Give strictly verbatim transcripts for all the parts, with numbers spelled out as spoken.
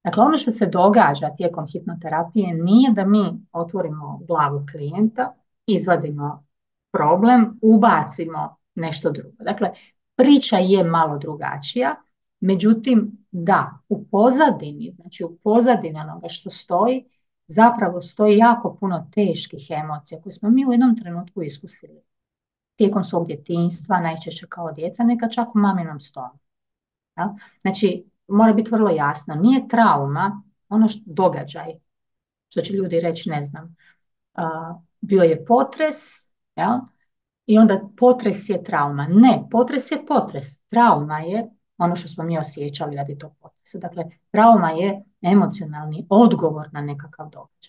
Dakle, ono što se događa tijekom hipnoterapije nije da mi otvorimo glavu klijenta, izvadimo problem, ubacimo nešto drugo. Dakle, priča je malo drugačija, međutim, da, u pozadini, znači u pozadini onoga što stoji, zapravo stoji jako puno teških emocija koje smo mi u jednom trenutku iskusili. Tijekom svog djetinjstva, najčešće kao djeca, neka čak u maminom stolu. Ja? Znači, mora biti vrlo jasno, nije trauma ono što događaj, što će ljudi reći, ne znam, uh, bio je potres, ja? I onda potres je trauma. Ne, potres je potres. Trauma je ono što smo mi osjećali radi tog potresa. Dakle, trauma je emocionalni odgovor na nekakav događaj.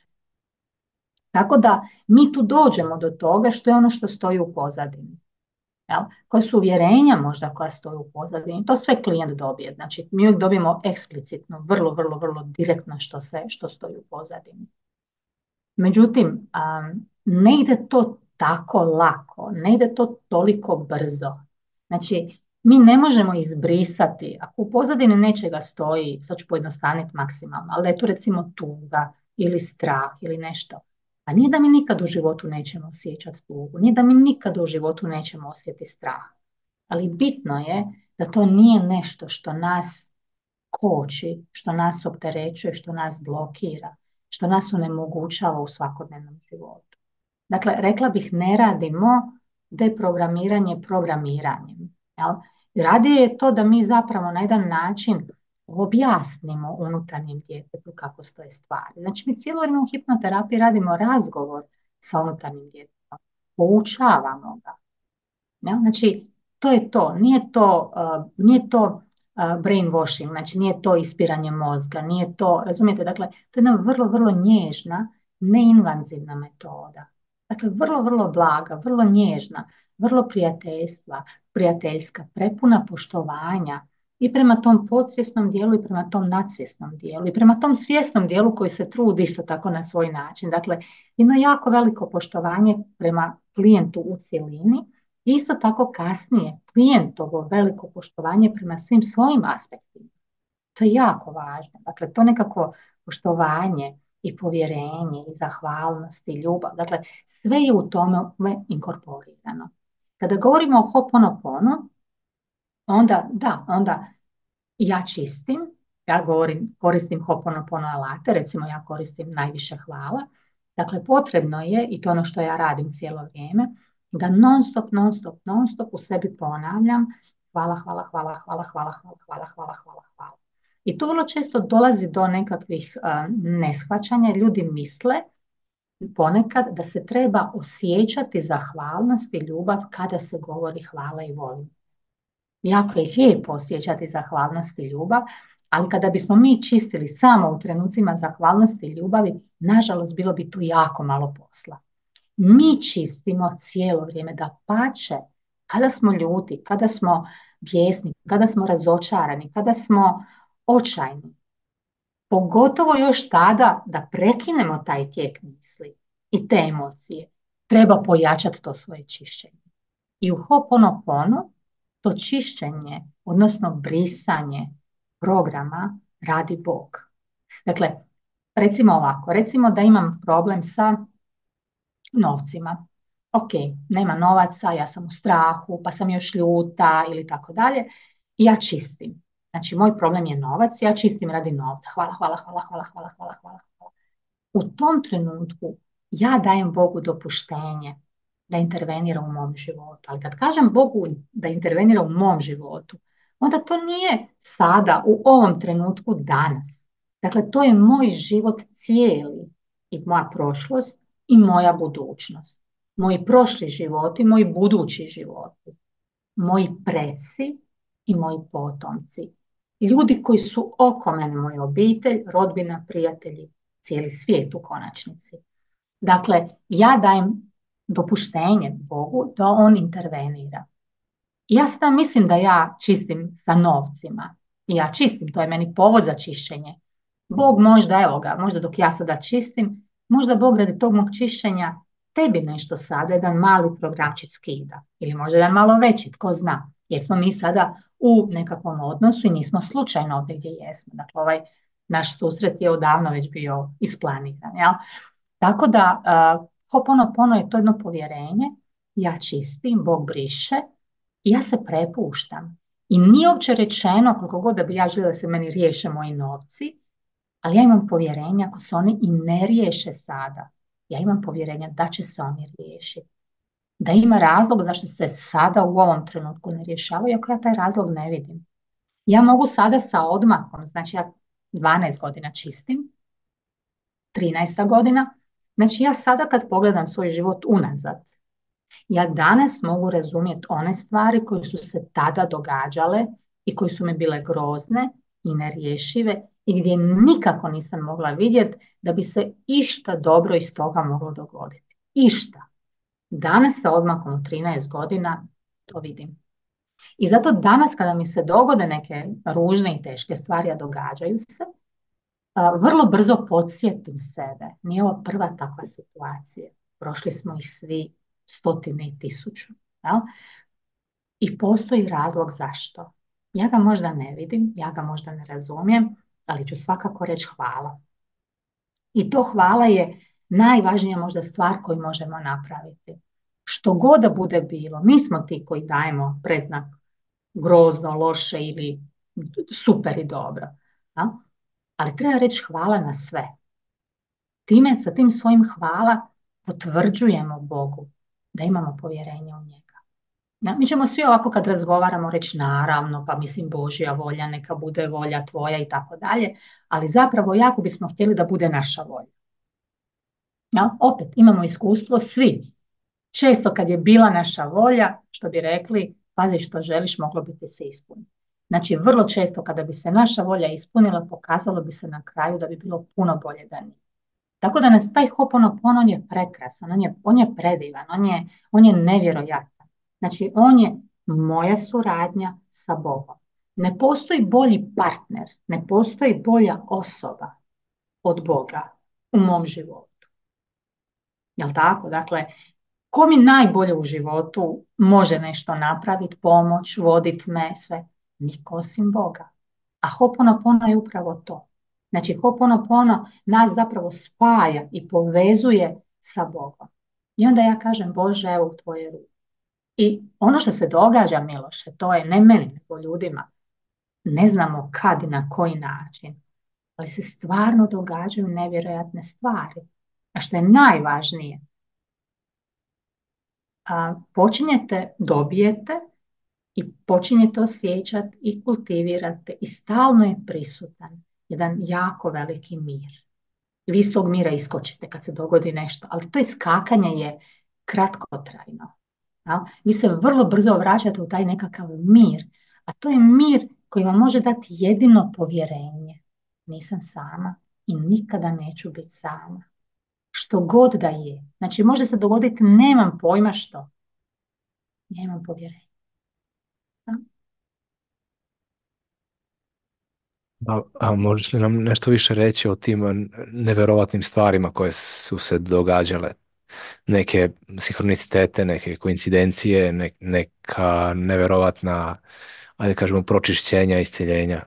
Tako da mi tu dođemo do toga što je ono što stoji u pozadini. Jel? Koje su uvjerenja možda koja stoji u pozadini. To sve klijent dobije. Znači, mi uvijek dobijemo eksplicitno, vrlo, vrlo, vrlo direktno što, se, što stoji u pozadini. Međutim, um, ne ide to tako lako, ne ide to toliko brzo. Znači, mi ne možemo izbrisati, ako u pozadini nečega stoji, sad ću pojednostaviti maksimalno, ali da je tu recimo tuga ili strah ili nešto, a nije da mi nikad u životu nećemo osjećati tugu, nije da mi nikad u životu nećemo osjetiti strah, ali bitno je da to nije nešto što nas koči, što nas opterećuje, što nas blokira, što nas onemogućava u svakodnevnom životu. Dakle, rekla bih, ne radimo deprogramiranje programiranjem. Jel? Radije je to da mi zapravo na jedan način objasnimo unutarnjem djetetu kako stoje stvari. Znači, mi cijelo vrijeme u hipnoterapiji radimo razgovor sa unutarnjim djetetom, poučavamo ga. Jel? Znači, to je to. Nije to, uh, nije to uh, brainwashing, znači nije to ispiranje mozga, nije to, razumijete, dakle, to je jedna vrlo, vrlo nježna, neinvazivna metoda. Dakle, vrlo, vrlo blaga, vrlo nježna, vrlo prijateljstva, prijateljska, prepuna poštovanja i prema tom podsvjesnom dijelu i prema tom nadsvjesnom dijelu i prema tom svjesnom dijelu koji se trudi isto tako na svoj način. Dakle, jedno jako veliko poštovanje prema klijentu u cjelini. Isto tako kasnije klijentovo veliko poštovanje prema svim svojim aspektima. To je jako važno. Dakle, to nekako poštovanje i povjerenje i zahvalnost i ljubav. Dakle, sve je u tome inkorporirano. Kada govorimo o Ho'oponopono, onda da, onda ja čistim, ja govorim, koristim Ho'oponopono alate, recimo ja koristim najviše hvala. Dakle, potrebno je, i to ono što ja radim cijelo vrijeme, da non stop, non stop, non stop u sebi ponavljam hvala, hvala, hvala, hvala, hvala, hvala, hvala, hvala, hvala, hvala. I to vrlo često dolazi do nekakvih uh, neshvaćanja. Ljudi misle ponekad da se treba osjećati zahvalnost i ljubav kada se govori hvala i volim. Jako je lijepo osjećati zahvalnost i ljubav, ali kada bismo mi čistili samo u trenucima zahvalnosti i ljubavi, nažalost bilo bi tu jako malo posla. Mi čistimo cijelo vrijeme, da pače, kada smo ljuti, kada smo bijesni, kada smo razočarani, kada smo očajni. Pogotovo još tada da prekinemo taj tijek misli i te emocije. Treba pojačati to svoje čišćenje. I u Ho'oponoponu to čišćenje, odnosno brisanje programa radi Bog. Dakle, recimo ovako, recimo da imam problem sa novcima. Ok, nema novaca, ja sam u strahu, pa sam još ljuta ili tako dalje. I ja čistim. Znači, moj problem je novac, ja čistim radi novca. Hvala, hvala, hvala, hvala, hvala, hvala, hvala. U tom trenutku ja dajem Bogu dopuštenje da intervenira u mom životu. Ali kad kažem Bogu da intervenira u mom životu, onda to nije sada, u ovom trenutku, danas. Dakle, to je moj život cijeli i moja prošlost i moja budućnost. Moji prošli životi, moji budući životi. Moji preci i moji potomci. Ljudi koji su oko mene, moj obitelj, rodbina, prijatelji, cijeli svijet u konačnici. Dakle, ja dajem dopuštenje Bogu da on intervenira. Ja sada mislim da ja čistim sa novcima. I ja čistim, to je meni povod za čišćenje. Bog možda, evo ga, možda dok ja sada čistim, možda Bog radi tog mog čišćenja tebi nešto sada, jedan mali programčić skida. Ili možda jedan malo veći, tko zna. Jer smo mi sada u nekakvom odnosu i nismo slučajno ovdje gdje jesmo. Dakle, ovaj naš susret je odavno već bio isplaniran. Jel? Tako da uh, Ho'oponopono je to jedno povjerenje, ja čistim, Bog briše i ja se prepuštam. I nije uopće rečeno koliko god da bi ja željela da se meni riješe moji novci, ali ja imam povjerenja ako se oni i ne riješe sada, ja imam povjerenja da će se oni riješiti. Da ima razlog zašto se sada u ovom trenutku ne rješavaju, ako ja taj razlog ne vidim. Ja mogu sada sa odmakom, znači ja dvanaest godina čistim, trinaesta godina, znači ja sada kad pogledam svoj život unazad, ja danas mogu razumjeti one stvari koje su se tada događale i koje su mi bile grozne i nerješive i gdje nikako nisam mogla vidjeti da bi se išta dobro iz toga moglo dogoditi. Išta. Danas sa odmakom u trinaest godina to vidim. I zato danas kada mi se dogode neke ružne i teške stvari, a događaju se, vrlo brzo podsjetim sebe. Nije ovo prva takva situacija. Prošli smo ih svi stotine i tisuću. Jel? I postoji razlog zašto. Ja ga možda ne vidim, ja ga možda ne razumijem, ali ću svakako reći hvala. I to hvala je najvažnija možda stvar koju možemo napraviti. Što god da bude bilo, mi smo ti koji dajemo predznak grozno, loše ili super i dobro. Ja? Ali treba reći hvala na sve. Time, sa tim svojim hvala potvrđujemo Bogu da imamo povjerenje u njega. Ja, mi ćemo svi ovako kad razgovaramo reći naravno, pa mislim Božja volja, neka bude volja tvoja i tako dalje, ali zapravo jako bismo htjeli da bude naša volja. Ja, opet imamo iskustvo svi. Često kad je bila naša volja, što bi rekli, pazi što želiš, moglo bi ti se ispuniti. Znači vrlo često kada bi se naša volja ispunila, pokazalo bi se na kraju da bi bilo puno bolje da nije. Tako da nas taj Ho'oponopono, on je prekrasan, on je, on je predivan, on je, on je nevjerojatan. Znači on je moja suradnja sa Bogom. Ne postoji bolji partner, ne postoji bolja osoba od Boga u mom životu. Jel' tako? Dakle, ko mi najbolje u životu može nešto napraviti, pomoć, voditi me, sve? Niko osim Boga. A Ho'oponopono je upravo to. Znači, Ho'oponopono nas zapravo spaja i povezuje sa Bogom. I onda ja kažem, Bože, evo u tvoje ruke. I ono što se događa, Miloše, to je ne meni, nego ljudima. Ne znamo kad i na koji način, ali se stvarno događaju nevjerojatne stvari. A što je najvažnije, a, počinjete, dobijete i počinjete osjećati i kultivirate i stalno je prisutan jedan jako veliki mir. I vi iz tog mira iskočite kad se dogodi nešto, ali to iskakanje je kratkotrajno. Ja? Vi se vrlo brzo vraćate u taj nekakav mir, a to je mir koji vam može dati jedino povjerenje. Nisam sama i nikada neću biti sama. Što god da je. Znači može se dogoditi, nemam pojma što. Nemam povjerenja. A, a možeš li nam nešto više reći o tim nevjerovatnim stvarima koje su se događale? Neke sinhronicitete, neke koincidencije, ne, neka nevjerovatna, ajde kažemo, pročišćenja, iscjeljenja.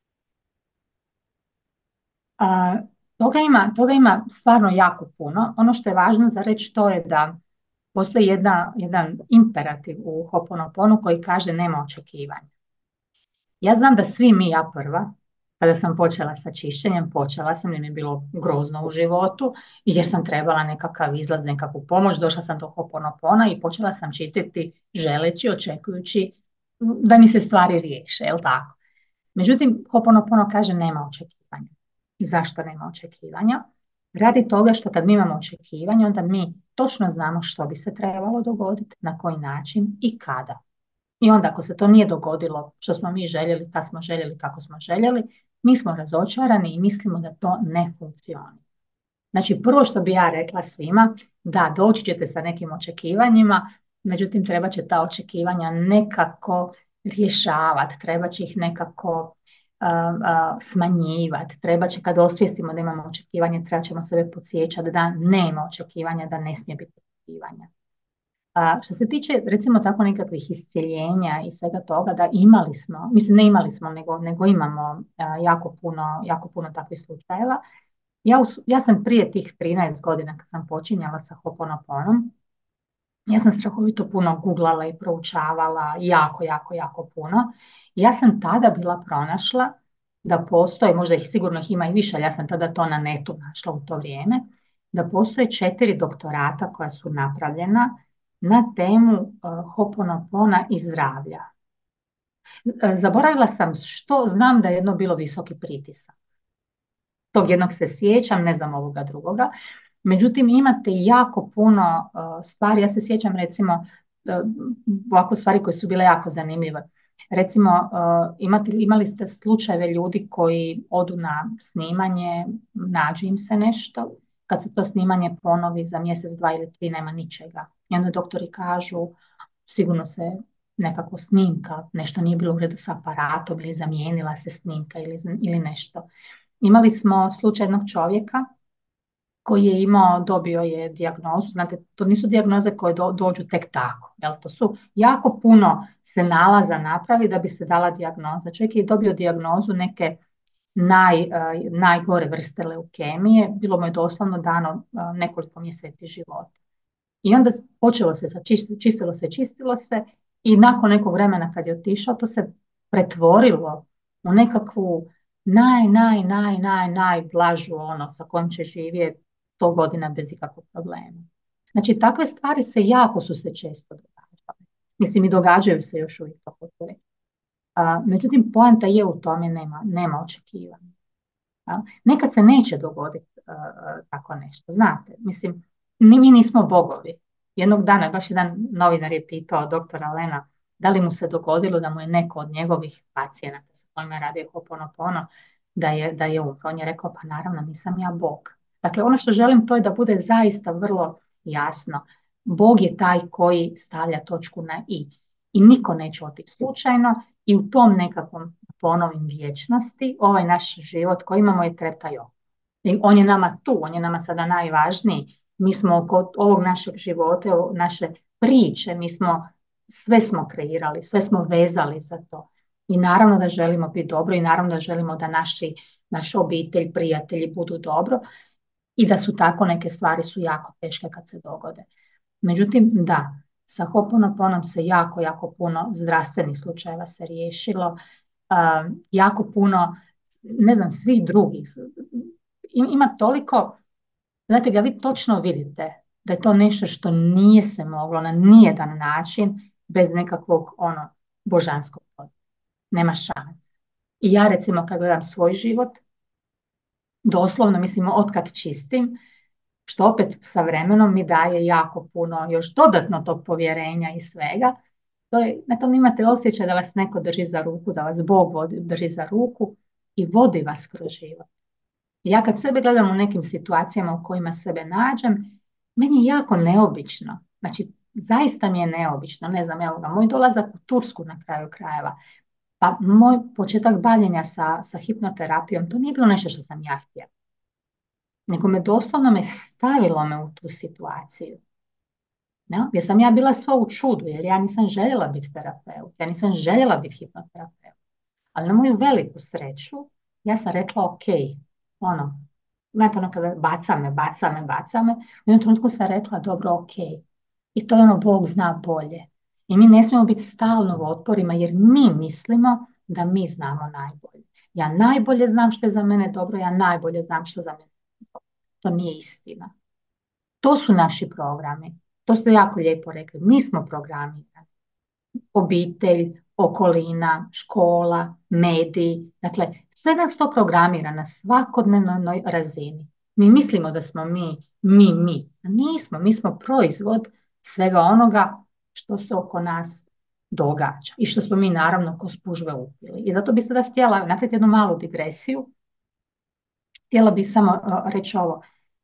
A, toga ima, toga ima stvarno jako puno. Ono što je važno za reći to je da postoji jedna, jedan imperativ u Ho'oponoponu koji kaže nema očekivanja. Ja znam da svi mi, ja prva, kada sam počela sa čišćenjem, počela sam jer mi je bilo grozno u životu jer sam trebala nekakav izlaz, nekakvu pomoć, došla sam do Ho'oponopona i počela sam čistiti želeći, očekujući da mi se stvari riješe, jel tako? Međutim, Ho'oponopono kaže nema očekivanja. Zašto nema očekivanja? Radi toga što kad mi imamo očekivanje, onda mi točno znamo što bi se trebalo dogoditi, na koji način i kada. I onda ako se to nije dogodilo što smo mi željeli, kad smo željeli, kako smo željeli, mi smo razočarani i mislimo da to ne funkcionira. Znači prvo što bi ja rekla svima, da doći ćete sa nekim očekivanjima, međutim treba će ta očekivanja nekako rješavati, treba će ih nekako uh, uh, smanjivati, treba će kad osvijestimo da imamo očekivanje, treba ćemo sebe podsjećati da nema očekivanja, da ne smije biti očekivanja. A što se tiče recimo tako nekakvih iscjeljenja i svega toga, da imali smo, mislim ne imali smo, nego, nego imamo a, jako puno, jako puno takvih slučajeva. Ja, us- ja sam prije tih trinaest godina kad sam počinjala sa Ho'oponoponom, ja sam strahovito puno googlala i proučavala, jako, jako, jako puno. Ja sam tada bila pronašla da postoje, možda ih sigurno ih ima i više, ali ja sam tada to na netu našla u to vrijeme, da postoje četiri doktorata koja su napravljena na temu uh, Ho'oponopona i zdravlja. E, Zaboravila sam što, znam da je jedno bilo visoki pritisak. Tog jednog se sjećam, ne znam ovoga drugoga. Međutim, imate jako puno uh, stvari. Ja se sjećam recimo uh, ovako stvari koje su bile jako zanimljive. Recimo, uh, imate, imali ste slučajeve ljudi koji odu na snimanje, nađe im se nešto. Kad se to snimanje ponovi za mjesec, dva ili tri, nema ničega. I onda doktori kažu, sigurno se nekako snimka, nešto nije bilo u redu s aparatom ili zamijenila se snimka ili, ili nešto. Imali smo slučaj jednog čovjeka koji je imao, dobio je dijagnozu, znate, to nisu dijagnoze koje do, dođu tek tako, jel? To su jako puno se nalaza napravi da bi se dala dijagnoza. Čovjek je dobio dijagnozu neke naj, uh, najgore vrste leukemije, bilo mu je doslovno dano uh, nekoliko mjeseci života. I onda počelo se, čistilo, čistilo se, čistilo se i nakon nekog vremena kad je otišao, to se pretvorilo u nekakvu naj, naj, naj, naj, najblažu ono sa kojom će živjeti sto godina bez ikakvog problema. Znači, takve stvari se jako su se često događale. Mislim, i događaju se još uvijek, kako to reći. A, međutim, poanta je u tome nema, nema očekivanja. A, nekad se neće dogoditi a, a, tako nešto, znate. Mislim, ni mi nismo bogovi. Jednog dana, baš jedan novinar je pitao doktora Lena da li mu se dogodilo da mu je neko od njegovih pacijenata sa kojima radi Ho'oponopono da je, da je umro. On je rekao, pa naravno, nisam ja Bog. Dakle, ono što želim to je da bude zaista vrlo jasno. Bog je taj koji stavlja točku na i. I niko neće otići slučajno i u tom nekakvom ponovim vječnosti ovaj naš život koji imamo je treptaj. I on je nama tu, on je nama sada najvažniji. Mi smo oko ovog našeg života, naše priče, mi smo, sve smo kreirali, sve smo vezali za to. I naravno da želimo biti dobro i naravno da želimo da naši, naš obitelj, prijatelji budu dobro i da su tako neke stvari su jako teške kad se dogode. Međutim, da, sa Ho'oponoponom se jako, jako puno zdravstvenih slučajeva se riješilo, uh, jako puno, ne znam, svih drugih. Ima toliko, znate ga, vi točno vidite da je to nešto što nije se moglo na nijedan način bez nekakvog ono božanskog poda. Nema šanse. I ja recimo kad gledam svoj život, doslovno mislim otkad čistim, što opet sa vremenom mi daje jako puno još dodatno tog povjerenja i svega. To je, na tom imate osjećaj da vas neko drži za ruku, da vas Bog vodi, drži za ruku i vodi vas kroz život. Ja kad sebe gledam u nekim situacijama u kojima sebe nađem, meni je jako neobično. Znači, zaista mi je neobično. Ne znam, evo ga, moj dolazak u Tursku na kraju krajeva, pa moj početak bavljenja sa, sa hipnoterapijom, to nije bilo nešto što sam ja htjela. Nego me doslovno me stavilo me u tu situaciju. No? Jer sam ja bila sva u čudu, jer ja nisam željela biti terapeut, ja nisam željela biti hipnoterapeut. Ali na moju veliku sreću, ja sam rekla ok, ono, znate ono kada baca me, baca me, baca me, u jednom trenutku sam rekla dobro ok. I to je ono Bog zna bolje. I mi ne smijemo biti stalno u otporima jer mi mislimo da mi znamo najbolje. Ja najbolje znam što je za mene dobro, ja najbolje znam što za mene dobro. To nije istina. To su naši programi. To ste jako lijepo rekli. Mi smo programirani. Obitelj, okolina, škola, mediji. Dakle, sve nas to programira na svakodnevnoj razini. Mi mislimo da smo mi, mi, mi. A nismo, mi smo proizvod svega onoga što se oko nas događa i što smo mi naravno ko spužve upili. I zato bi sada htjela napraviti jednu malu digresiju. Htjela bi samo uh, reći ovo.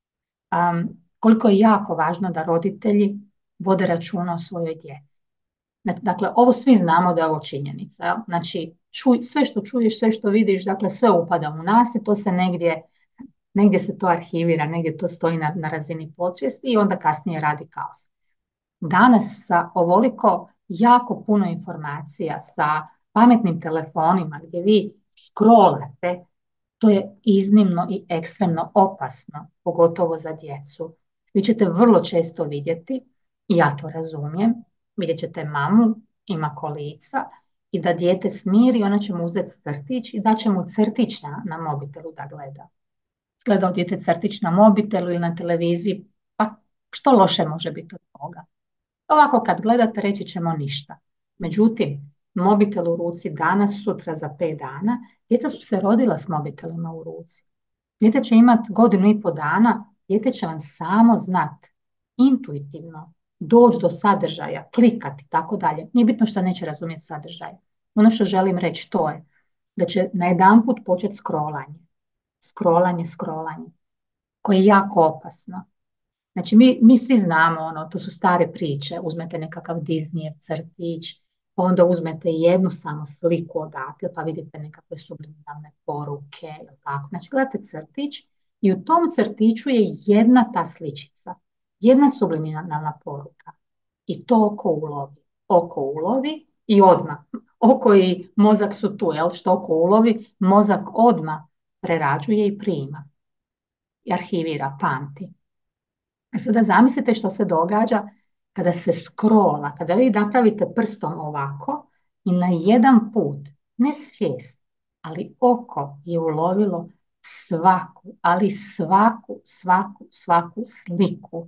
Um, koliko je jako važno da roditelji vode računa o svojoj djeci. Dakle, ovo svi znamo da je ovo činjenica. Znači, čuj, sve što čuješ, sve što vidiš, dakle, sve upada u nas i to se negdje, negdje se to arhivira, negdje to stoji na, na razini podsvijesti i onda kasnije radi kaos. Danas sa ovoliko jako puno informacija, sa pametnim telefonima gdje vi scrollate, to je iznimno i ekstremno opasno, pogotovo za djecu. Vi ćete vrlo često vidjeti, i ja to razumijem, vidjet ćete mamu, ima kolica, i da dijete smiri, ona će mu uzeti crtić i da će mu crtić na, na mobitelu da gleda. Gleda dijete crtić na mobitelu ili na televiziji, pa što loše može biti od toga? Ovako kad gledate reći ćemo ništa. Međutim, mobitel u ruci danas, sutra za pet dana, djeca su se rodila s mobitelima u ruci. Dijete će imati godinu i pol dana, dijete će vam samo znat, intuitivno, doći do sadržaja, klikati, tako dalje. Nije bitno što neće razumjeti sadržaj. Ono što želim reći to je da će najedanput početi scrollanje. Scrollanje, scrollanje, koje je jako opasno. Znači, mi, mi svi znamo, ono, to su stare priče, uzmete nekakav Disneyev crtić, pa onda uzmete jednu samo sliku odatle, pa vidite nekakve subliminalne poruke, ili tako. Znači, gledate crtić i u tom crtiću je jedna ta sličica, jedna subliminalna poruka. I to oko ulovi. Oko ulovi i odmah. Oko i mozak su tu, jel? Što oko ulovi, mozak odmah prerađuje i prima. I arhivira, pamti. A sada zamislite što se događa kada se scrolla, kada vi napravite prstom ovako i na jedan put, ne svijest, ali oko je ulovilo svaku, ali svaku, svaku, svaku sliku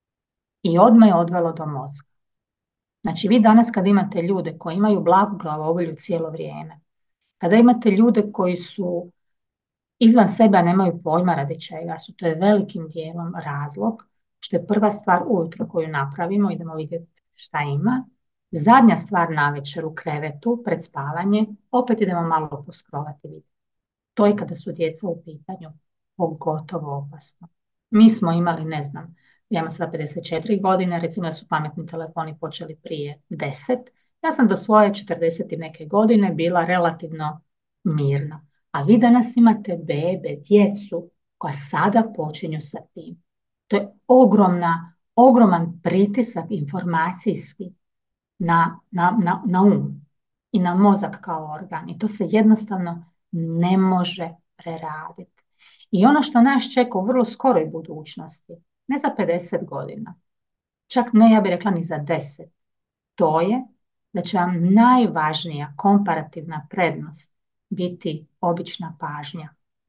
i odmah je odvelo do mozga. Znači vi danas kad imate ljude koji imaju blagu glavobolju cijelo vrijeme, kada imate ljude koji su izvan sebe, a nemaju pojma radi čega su, to je velikim dijelom razlog što je prva stvar ujutro koju napravimo, idemo vidjeti šta ima. Zadnja stvar navečer u krevetu, pred spavanje, opet idemo malo poskrolati vidjeti. To je kada su djeca u pitanju pogotovo opasno. Mi smo imali, ne znam, ja imam sada pedeset četiri godine, recimo da su pametni telefoni počeli prije deset. Ja sam do svoje četrdeset i neke godine bila relativno mirna. A vi danas imate bebe, djecu koja sada počinju sa tim. To je ogromna, ogroman pritisak informacijski na, na, na, na um i na mozak kao organ. I to se jednostavno ne može preraditi. I ono što nas čeka u vrlo skoroj budućnosti, ne za pedeset godina, čak ne, ja bih rekla ni za deset, to je da će vam najvažnija komparativna prednost biti obična pažnja.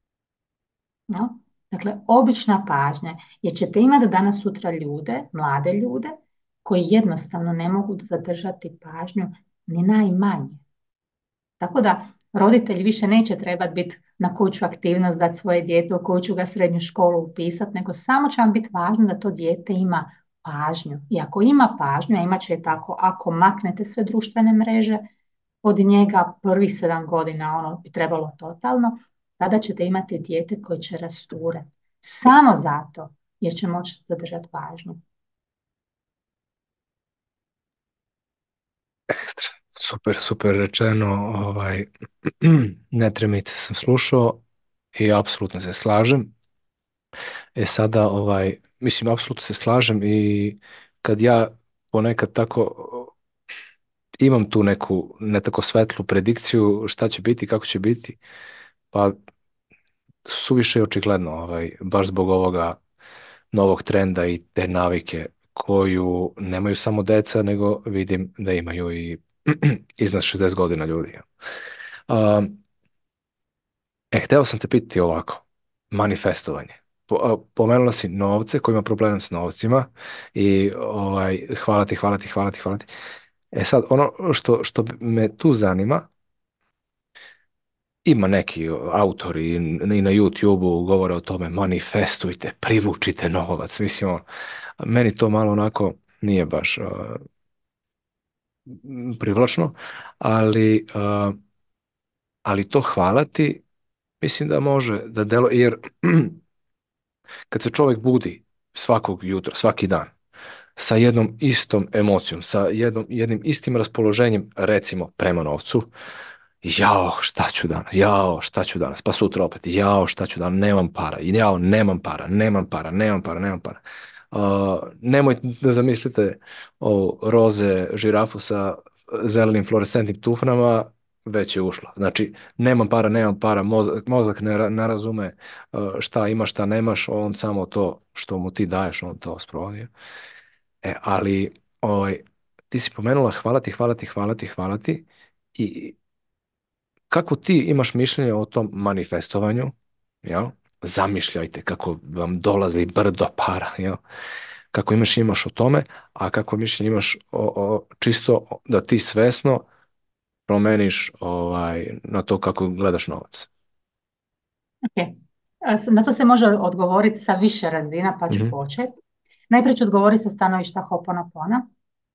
No? Dakle, obična pažnja, jer ćete imati danas sutra ljude, mlade ljude, koji jednostavno ne mogu zadržati pažnju ni najmanje. Tako da roditelji više neće trebati biti na koju ću aktivnost dati svoje dijete, u koju ću ga srednju školu upisati, nego samo će vam biti važno da to dijete ima pažnju. I ako ima pažnju, a imat će je tako, ako maknete sve društvene mreže od njega prvih sedam godina, ono bi trebalo totalno, tada ćete imati dijete koje će rasturati. Samo zato jer će moći zadržati pažnju. Ekstra. Super, super rečeno. Ovaj, netremice sam slušao i apsolutno se slažem. E sada, ovaj, mislim, apsolutno se slažem i kad ja ponekad tako imam tu neku ne tako svetlu predikciju šta će biti, kako će biti, pa suviše je očigledno, ovaj, baš zbog ovoga novog trenda i te navike koju nemaju samo deca, nego vidim da imaju i iznad šezdeset godina ljudi. Um, e, hteo sam te pitati ovako, manifestovanje. Po, pomenula si novce, koji ima problem s novcima i ovaj, hvala ti, hvala ti, hvala ti, hvala ti. E sad, ono što, što me tu zanima, ima neki autori i na YouTube-u govore o tome, manifestujte, privučite novac. Mislim, ono, meni to malo onako nije baš uh, privlačno, ali, uh, ali to hvala ti, mislim da može da delo, jer kad se čovjek budi svakog jutra, svaki dan, sa jednom istom emocijom, sa jednom, jednim istim raspoloženjem, recimo prema novcu, jao, šta ću danas, jao, šta ću danas, pa sutra opet, jao, šta ću danas, nemam para, jao, nemam para, nemam para, nemam para, nemam para. Uh, nemoj da zamislite o roze žirafu sa zelenim fluorescentnim tufnama, već je ušla. Znači, nemam para, nemam para, mozak, mozak ne, ra- ne razume uh, šta imaš, šta nemaš, on samo to što mu ti daješ, on to sprovodi. E, ali ovaj, ti si pomenula hvala ti, hvala ti, hvala ti, hvala ti. I kako ti imaš mišljenje o tom manifestovanju, jel? Zamišljajte kako vam dolazi brdo para, jel? Kako imaš imaš o tome, a kako mišljenje imaš o, o čisto da ti svesno promeniš ovaj, na to kako gledaš novac. Ok. A s- Na to se može odgovoriti sa više razina, pa ću Mhm. početi. Najprije ću odgovoriti sa stanovišta Ho'oponopono.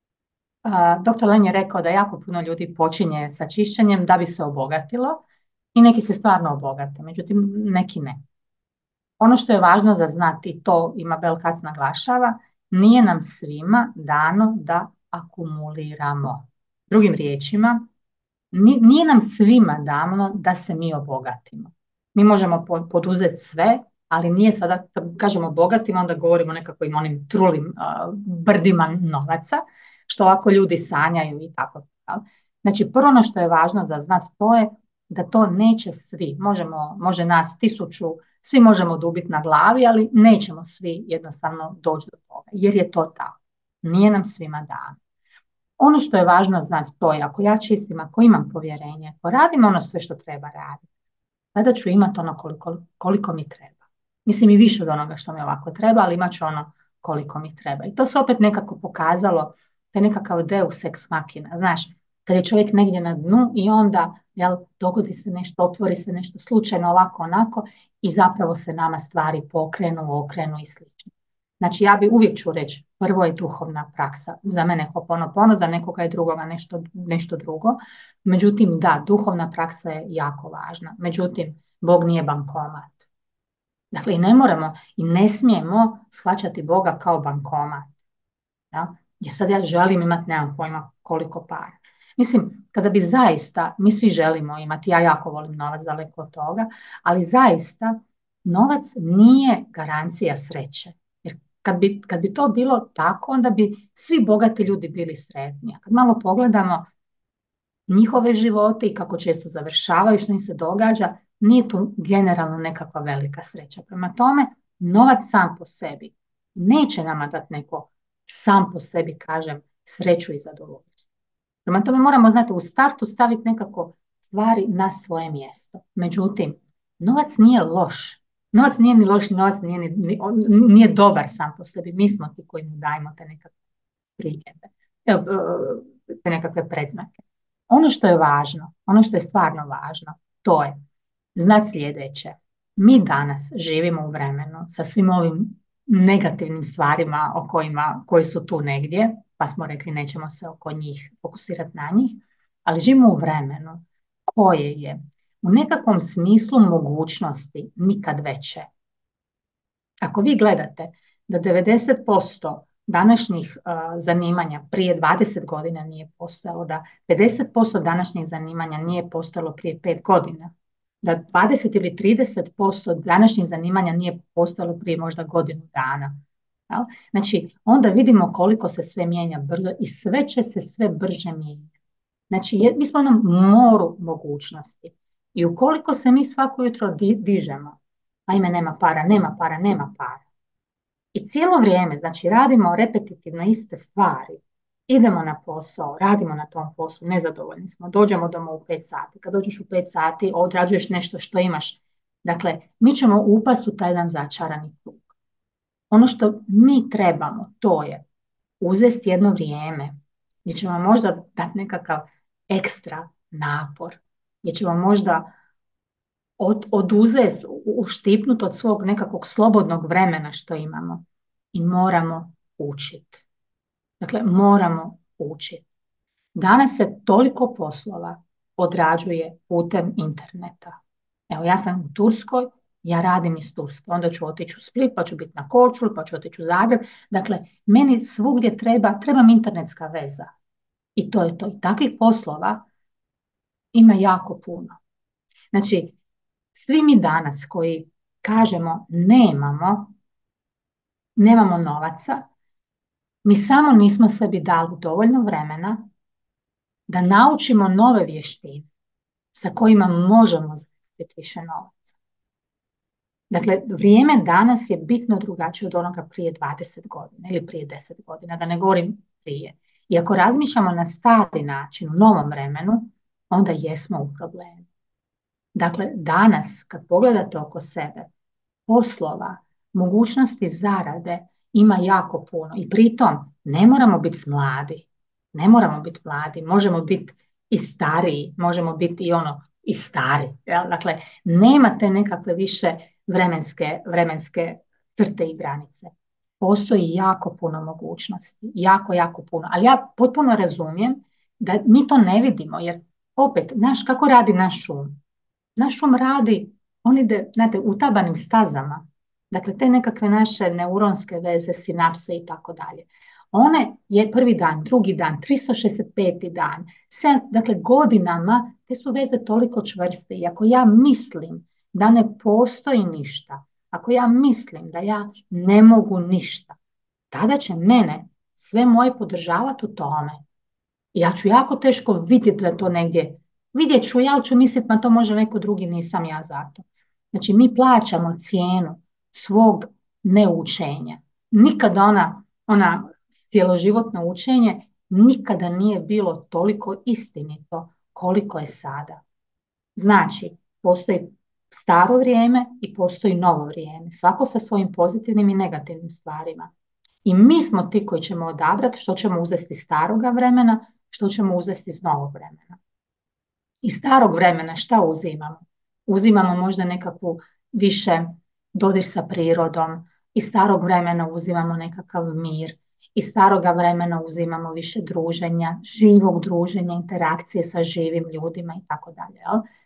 A, doktor Len je rekao da jako puno ljudi počinje sa čišćenjem da bi se obogatilo i neki se stvarno obogate, međutim neki ne. Ono što je važno za znati, to i Mabel Katz naglašava, nije nam svima dano da akumuliramo. Drugim riječima, ni- nije nam svima dano da se mi obogatimo. Mi možemo po- poduzeti sve, ali nije sada, kad kažemo bogatima, onda govorimo o nekakvim onim trulim a, brdima novaca, što ovako ljudi sanjaju i tako. Jel? Znači, prvo ono što je važno za znati, to je da to neće svi. Možemo, može nas tisuću, svi možemo dubiti na glavi, ali nećemo svi jednostavno doći do toga, jer je to tako. Nije nam svima dano. Ono što je važno znati to je, ako ja čistim, ako imam povjerenje, ako radim ono sve što treba raditi, tada ću imati ono koliko, koliko mi treba. Mislim i više od onoga što mi ovako treba, ali imat ću ono koliko mi treba. I to se opet nekako pokazalo, to je nekakav deus ex machina, znaš, kad je čovjek negdje na dnu i onda jel, dogodi se nešto, otvori se nešto slučajno ovako onako i zapravo se nama stvari pokrenu, okrenu i slično. Znači ja bi uvijek ću reći, prvo je duhovna praksa. Za mene Ho'oponopono, za nekoga je drugoga nešto, nešto drugo. Međutim, da, duhovna praksa je jako važna. Međutim, Bog nije bankomat. Dakle, i ne moramo i ne smijemo shvaćati Boga kao bankomat. Ja? Jer sad ja želim imati, nemam pojma koliko para. Mislim, kada bi zaista, mi svi želimo imati, ja jako volim novac daleko od toga, ali zaista novac nije garancija sreće. Jer kad bi, kad bi to bilo tako, onda bi svi bogati ljudi bili sretni. A kad malo pogledamo njihove živote i kako često završavaju, što im se događa, nije tu generalno nekakva velika sreća. Prema tome, novac sam po sebi neće nama dati neko sam po sebi, kažem, sreću i zadovoljstvo. Prema tome moramo, znati, u startu staviti nekako stvari na svoje mjesto. Međutim, novac nije loš. Novac nije ni loš, novac nije, ni, ni, on nije dobar sam po sebi. Mi smo ti koji mu dajemo te nekakve primjedbe, te nekakve predznake. Ono što je važno, ono što je stvarno važno, to je znati sljedeće. Mi danas živimo u vremenu sa svim ovim negativnim stvarima o kojima, koji su tu negdje, pa smo rekli nećemo se oko njih fokusirati na njih, ali živimo u vremenu koje je u nekakvom smislu mogućnosti nikad veće. Ako vi gledate da devedeset posto današnjih uh, zanimanja prije dvadeset godina nije postojalo, da pedeset posto današnjih zanimanja nije postojalo prije pet godina, da dvadeset ili trideset posto današnjih zanimanja nije postojalo prije možda godinu dana. Jel? Znači, onda vidimo koliko se sve mijenja brzo i sve će se sve brže mijenjati. Znači, mi smo na moru mogućnosti. I ukoliko se mi svako jutro di, dižemo, ajme nema para, nema para, nema para, i cijelo vrijeme, znači radimo repetitivno iste stvari, idemo na posao, radimo na tom poslu, nezadovoljni smo, dođemo doma u pet sati, kad dođeš u pet sati odrađuješ nešto što imaš, dakle mi ćemo upasti u taj jedan začarani krug. Ono što mi trebamo, to je uzeti jedno vrijeme gdje ćemo možda dati nekakav ekstra napor, gdje ćemo možda od, oduzeti, uštipnuti od svog nekakvog slobodnog vremena što imamo i moramo učiti. Dakle, moramo učiti. Danas se toliko poslova odrađuje putem interneta. Evo, ja sam u Turskoj, ja radim iz Turske, onda ću otići u Split, pa ću biti na Korčuli, pa ću otići u Zagreb. Dakle, meni svugdje treba, treba mi internetska veza. I to je to. I takvih poslova ima jako puno. Znači, svi mi danas koji kažemo nemamo, nemamo novaca, mi samo nismo sebi dali dovoljno vremena da naučimo nove vještine sa kojima možemo zaraditi više novaca. Dakle, vrijeme danas je bitno drugačije od onoga prije dvadeset godina ili prije deset godina, da ne govorim prije. I ako razmišljamo na stari način, u novom vremenu, onda jesmo u problemu. Dakle, danas, kad pogledate oko sebe, poslova, mogućnosti zarade ima jako puno. I pritom ne moramo biti mladi. Ne moramo biti mladi. Možemo biti i stariji. Možemo biti i ono, i stari. Jel? Dakle, nema te nekakve više vremenske, vremenske crte i granice. Postoji jako puno mogućnosti. Jako, jako puno. Ali ja potpuno razumijem da mi to ne vidimo. Jer opet, naš, kako radi naš um? Naš um radi, on ide, znate, utabanim stazama. Dakle, te nekakve naše neuronske veze, sinapse i tako dalje. One je prvi dan, drugi dan, tristo šezdeset peti dan, sve, dakle, godinama te su veze toliko čvrste. I ako ja mislim da ne postoji ništa, ako ja mislim da ja ne mogu ništa, tada će mene sve moje podržavati u tome. I ja ću jako teško vidjeti da to negdje, vidjet ću, ja ću misliti, ma to može neko drugi, nisam ja za to. Znači, mi plaćamo cijenu svog neučenja. Nikada ona, ona cjeloživotno učenje nikada nije bilo toliko istinito koliko je sada. Znači, postoji staro vrijeme i postoji novo vrijeme. Svako sa svojim pozitivnim i negativnim stvarima. I mi smo ti koji ćemo odabrati što ćemo uzeti iz staroga vremena, što ćemo uzeti iz novog vremena. Iz starog vremena šta uzimamo? Uzimamo možda nekakvu više dodir sa prirodom, iz starog vremena uzimamo nekakav mir, iz staroga vremena uzimamo više druženja, živog druženja, interakcije sa živim ljudima i tako dalje.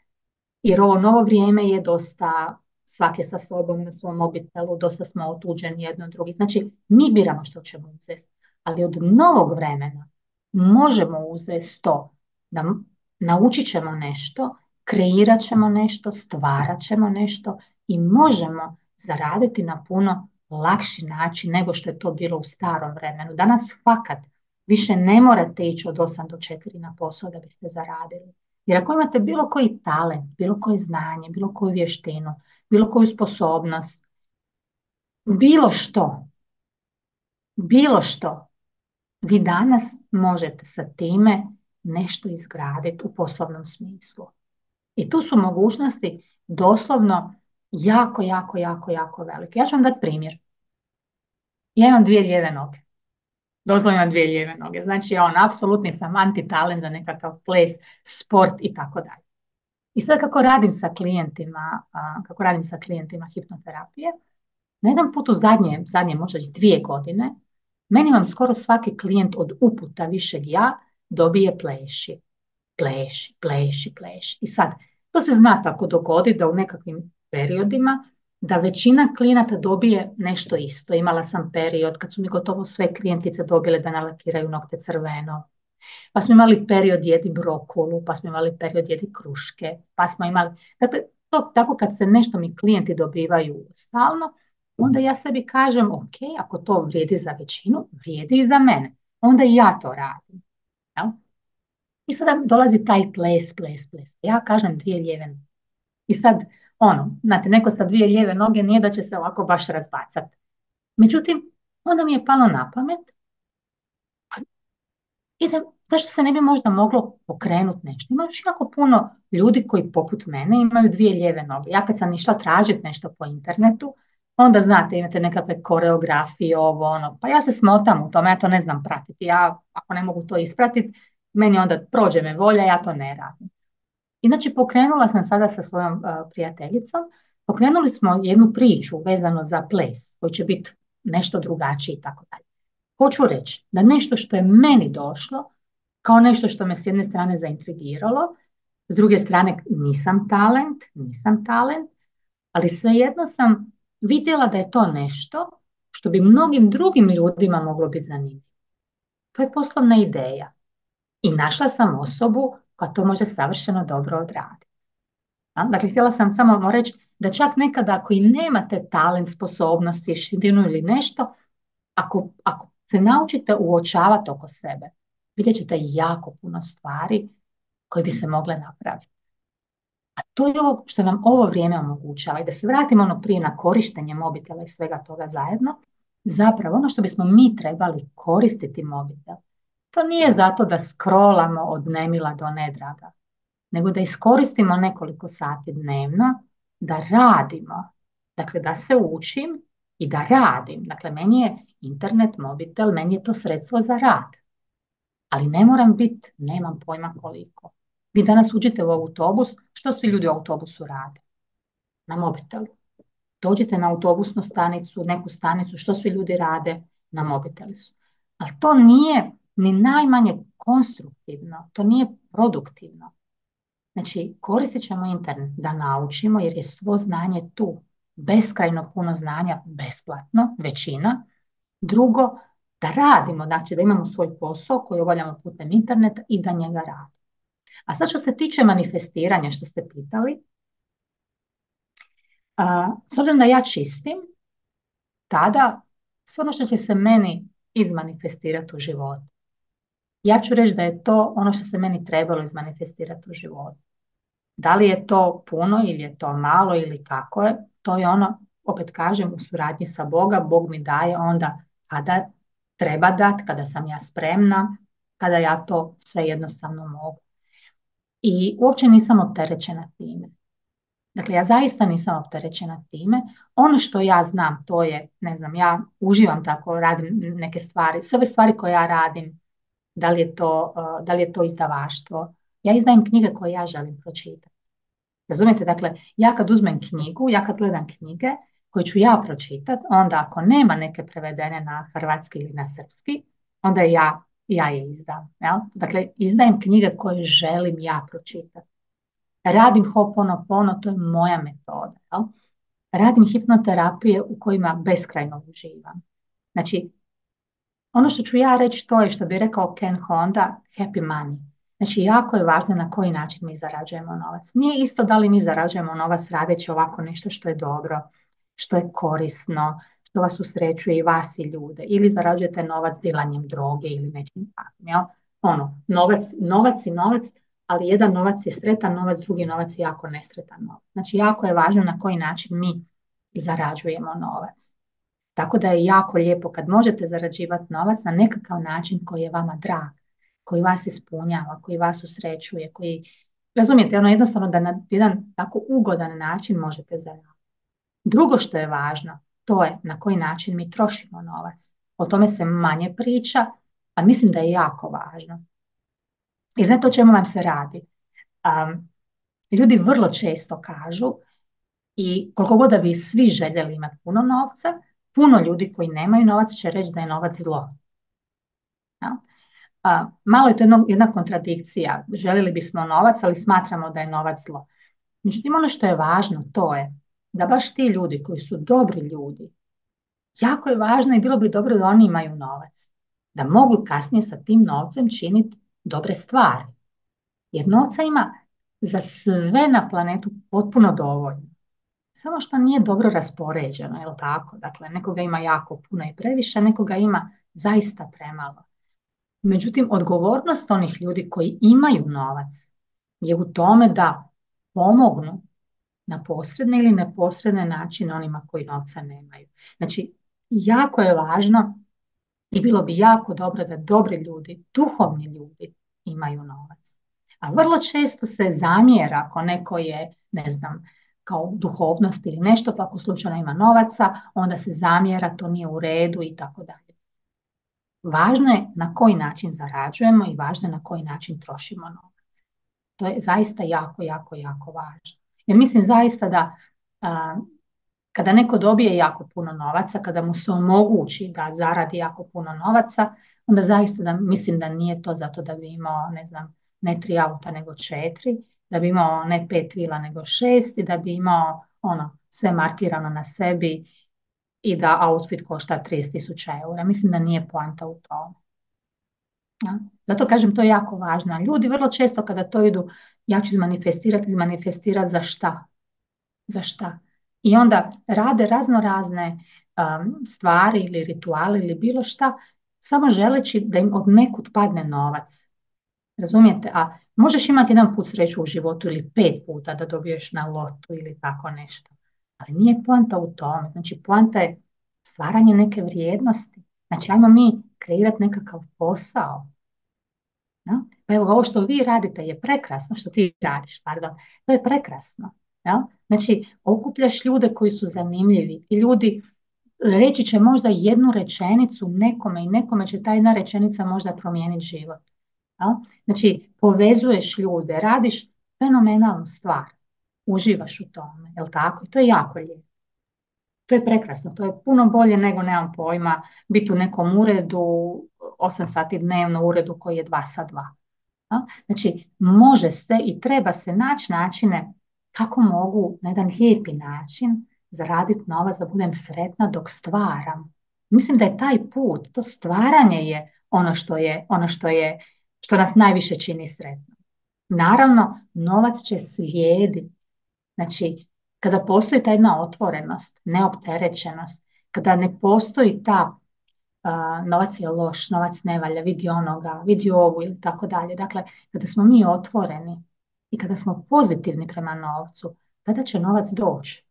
Jer ovo novo vrijeme je dosta, svake sa sobom na svom mobitelu, dosta smo otuđeni jedno od drugih. Znači, mi biramo što ćemo uzeti, ali od novog vremena možemo uzeti to da naučit ćemo nešto, kreirat ćemo nešto, stvarat ćemo nešto i možemo zaraditi na puno lakši način nego što je to bilo u starom vremenu. Danas fakat više ne morate ići od osam do četiri na posao da biste zaradili. Jer ako imate bilo koji talent, bilo koje znanje, bilo koju vještinu, bilo koju sposobnost, bilo što, bilo što, vi danas možete sa time nešto izgraditi u poslovnom smislu. I tu su mogućnosti doslovno jako, jako, jako, jako velike. Ja ću vam dati primjer. Ja imam dvije lijeve noge. Doslovno imam dvije lijeve noge. Znači, ja on apsolutni sam anti-talent za nekakav ples, sport i tako dalje. I sad kako radim sa klijentima, kako radim sa klijentima hipnoterapije, na jedan put u zadnje, zadnje možda dvije godine, meni vam skoro svaki klijent od uputa višeg ja dobije pleši. Pleši, pleši, pleši. I sad, to se zna tako dogodi da u nekakvim periodima da većina klijenata dobije nešto isto. Imala sam period kad su mi gotovo sve klijentice dobile da nalakiraju nokte crveno. Pa smo imali period jedi brokulu, pa smo imali period jedi kruške, pa smo imali... Dakle, to, tako kad se nešto mi klijenti dobivaju stalno, onda ja sebi kažem, ok, ako to vrijedi za većinu, vrijedi i za mene. Onda i ja to radim. Ja? I sada dolazi taj ples, ples, ples. Ja kažem dvije lijeve noge. I sad, ono, znate, neko sa dvije lijeve noge nije da će se ovako baš razbacati. Međutim, onda mi je palo na pamet, idem, zašto se ne bi možda moglo pokrenuti nešto? Ima još jako puno ljudi koji poput mene imaju dvije lijeve noge. Ja kad sam išla tražiti nešto po internetu, onda znate, imate nekakve koreografije, ovo, ono, pa ja se smotam u tome, ja to ne znam pratiti. Ja, ako ne mogu to ispratiti, meni onda prođe me volja, ja to ne radim. Inače, pokrenula sam sada sa svojom uh, prijateljicom, pokrenuli smo jednu priču vezano za ples, koji će biti nešto drugačiji i tako dalje. Hoću reći da nešto što je meni došlo, kao nešto što me s jedne strane zaintrigiralo, s druge strane nisam talent, nisam talent, ali svejedno sam vidjela da je to nešto što bi mnogim drugim ljudima moglo biti zanimljivo. To je poslovna ideja. I našla sam osobu koja to može savršeno dobro odraditi. Dakle, htjela sam samo reći da čak nekada ako i nemate talent, sposobnost, vještinu ili nešto, ako, ako se naučite uočavati oko sebe, vidjet ćete jako puno stvari koje bi se mogle napraviti. A to je ovo što nam ovo vrijeme omogućava. I da se vratimo ono prije na korištenje mobitela i svega toga zajedno, zapravo ono što bismo mi trebali koristiti mobitel, to nije zato da scrollamo od nemila do nedraga, nego da iskoristimo nekoliko sati dnevno, da radimo, dakle da se učim i da radim. Dakle, meni je internet, mobitel, meni je to sredstvo za rad. Ali ne moram biti, nemam pojma koliko. Vi danas uđete u autobus, što svi ljudi u autobusu rade? Na mobitelu. Dođete na autobusnu stanicu, neku stanicu, što svi ljudi rade? Na mobitelu su. Ali to nije ni najmanje konstruktivno, to nije produktivno. Znači, koristit ćemo internet da naučimo, jer je svo znanje tu. Beskrajno puno znanja, besplatno, većina. Drugo, da radimo, znači da imamo svoj posao koji obavljamo putem interneta i da njega radimo. A sad što se tiče manifestiranja, što ste pitali, a, s obzirom da ja čistim, tada sve ono što će se meni izmanifestirati u životu. Ja ću reći da je to ono što se meni trebalo izmanifestirati u životu. Da li je to puno ili je to malo ili kako je, to je ono, opet kažem, u suradnji sa Boga. Bog mi daje onda kada treba dati, kada sam ja spremna, kada ja to sve jednostavno mogu. I uopće nisam opterećena time. Dakle, ja zaista nisam opterećena time. Ono što ja znam, to je, ne znam, ja uživam tako, radim neke stvari, sve ove stvari koje ja radim, da li je to, uh, da li je to izdavaštvo. Ja izdajem knjige koje ja želim pročitati. Razumijete? Dakle, ja kad uzmem knjigu, ja kad gledam knjige koje ću ja pročitati, onda ako nema neke prevedene na hrvatski ili na srpski, onda ja, ja je izdam. Jel? Dakle, izdajem knjige koje želim ja pročitati. Radim Ho'oponopono, to je moja metoda. Jel? Radim hipnoterapije u kojima beskrajno uživam. Znači, ono što ću ja reći, to je što bi rekao Ken Honda, happy money. Znači, jako je važno na koji način mi zarađujemo novac. Nije isto da li mi zarađujemo novac radeći ovako nešto što je dobro, što je korisno, što vas usrećuje i vas i ljude. Ili zarađujete novac dilanjem droge ili nečim takvim. Jel? Ono, novac, novac i novac, ali jedan novac je sretan novac, drugi novac je jako nesretan novac. Znači, jako je važno na koji način mi zarađujemo novac. Tako da je jako lijepo kad možete zarađivati novac na nekakav način koji je vama drag, koji vas ispunjava, koji vas usrećuje, koji, razumijete, ono jednostavno da na jedan tako ugodan način možete zaraditi. Drugo što je važno, to je na koji način mi trošimo novac. O tome se manje priča, a mislim da je jako važno. I znate o čemu vam se radi? Um, ljudi vrlo često kažu, i koliko god da bi svi željeli imati puno novca, puno ljudi koji nemaju novac će reći da je novac zlo. Ja? A, malo je to jedno, jedna kontradikcija. Željeli bismo novac, ali smatramo da je novac zlo. Međutim, ono što je važno, to je da baš ti ljudi koji su dobri ljudi, jako je važno i bilo bi dobro da oni imaju novac. Da mogu kasnije sa tim novcem činiti dobre stvari. Jer novca ima za sve na planetu potpuno dovoljno. Samo što nije dobro raspoređeno, je li tako? Dakle, nekoga ima jako puno i previše, nekoga ima zaista premalo. Međutim, odgovornost onih ljudi koji imaju novac je u tome da pomognu na posredne ili neposredne načine onima koji novca nemaju. Znači, jako je važno i bilo bi jako dobro da dobri ljudi, duhovni ljudi imaju novac. A vrlo često se zamjera ako neko je, ne znam, kao duhovnost ili nešto, pa ako slučajno ima novaca, onda se zamjera, to nije u redu i tako dalje. Važno je na koji način zarađujemo i važno je na koji način trošimo novac. To je zaista jako, jako, jako važno. Jer mislim zaista da a, kada neko dobije jako puno novaca, kada mu se omogući da zaradi jako puno novaca, onda zaista da, mislim da nije to zato da bi imao, ne znam, ne tri auta nego četiri, da bi imao ne pet vila nego šest i da bi imao ono sve markirano na sebi i da outfit košta trideset tisuća eura. Mislim da nije poanta u tome. Ja? Zato kažem, to je jako važno. Ljudi vrlo često kada to idu, ja ću izmanifestirati, izmanifestirati za šta? Za šta? I onda rade razno razne um, stvari ili rituali ili bilo šta, samo želeći da im od nekud padne novac. Razumijete? A možeš imati jedan put sreću u životu ili pet puta da dobiješ na lotu ili tako nešto. Ali nije poanta u tome. Znači, poanta je stvaranje neke vrijednosti. Znači, ajmo mi kreirati nekakav posao. Ja? Pa evo, ovo što vi radite je prekrasno, što ti radiš, pardon, to je prekrasno. Ja? Znači, okupljaš ljude koji su zanimljivi i ljudi reći će možda jednu rečenicu nekome i nekome će ta jedna rečenica možda promijeniti život. Ja? Znači, povezuješ ljude, radiš fenomenalnu stvar, uživaš u tome, jel tako? I to je jako lijepo. To je prekrasno, to je puno bolje nego, nemam pojma, biti u nekom uredu, osam sati dnevno, uredu koji je dva sa dva. Ja? Znači, može se i treba se naći načine kako mogu na jedan lijepi način zaraditi novac da budem sretna dok stvaram. Mislim da je taj put, to stvaranje je ono što je, ono što je, što nas najviše čini sretno. Naravno, novac će slijediti. Znači, kada postoji ta jedna otvorenost, neopterećenost, kada ne postoji ta uh, novac je loš, novac ne valja, vidi onoga, vidi ovu ili tako dalje. Dakle, kada smo mi otvoreni i kada smo pozitivni prema novcu, tada će novac doći.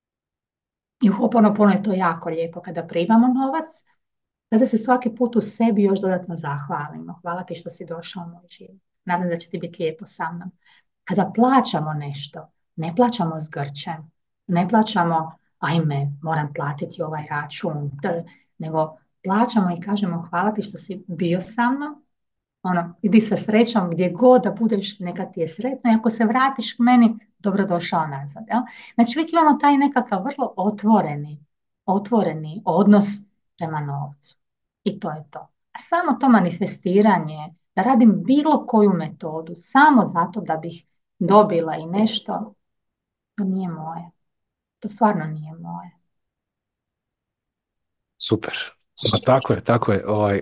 I u Ho'oponopono je to jako lijepo. Kada primamo novac, tada se svaki put u sebi još dodatno zahvalimo. Hvala ti što si došao u moj život. Nadam da će ti biti lijepo sa mnom. Kada plaćamo nešto, ne plaćamo s grčem, ne plaćamo, ajme, moram platiti ovaj račun, nego plaćamo i kažemo hvala ti što si bio sa mnom, ono, idi sa srećom gdje god da budeš, neka ti je sretno i ako se vratiš k meni, dobrodošao nazad. Ja? Znači uvijek imamo taj nekakav vrlo otvoreni, otvoreni odnos prema novcu. I to je to. A samo to manifestiranje, da radim bilo koju metodu, samo zato da bih dobila i nešto, to nije moje. To stvarno nije moje. Super. Pa tako je, tako je. Ovaj,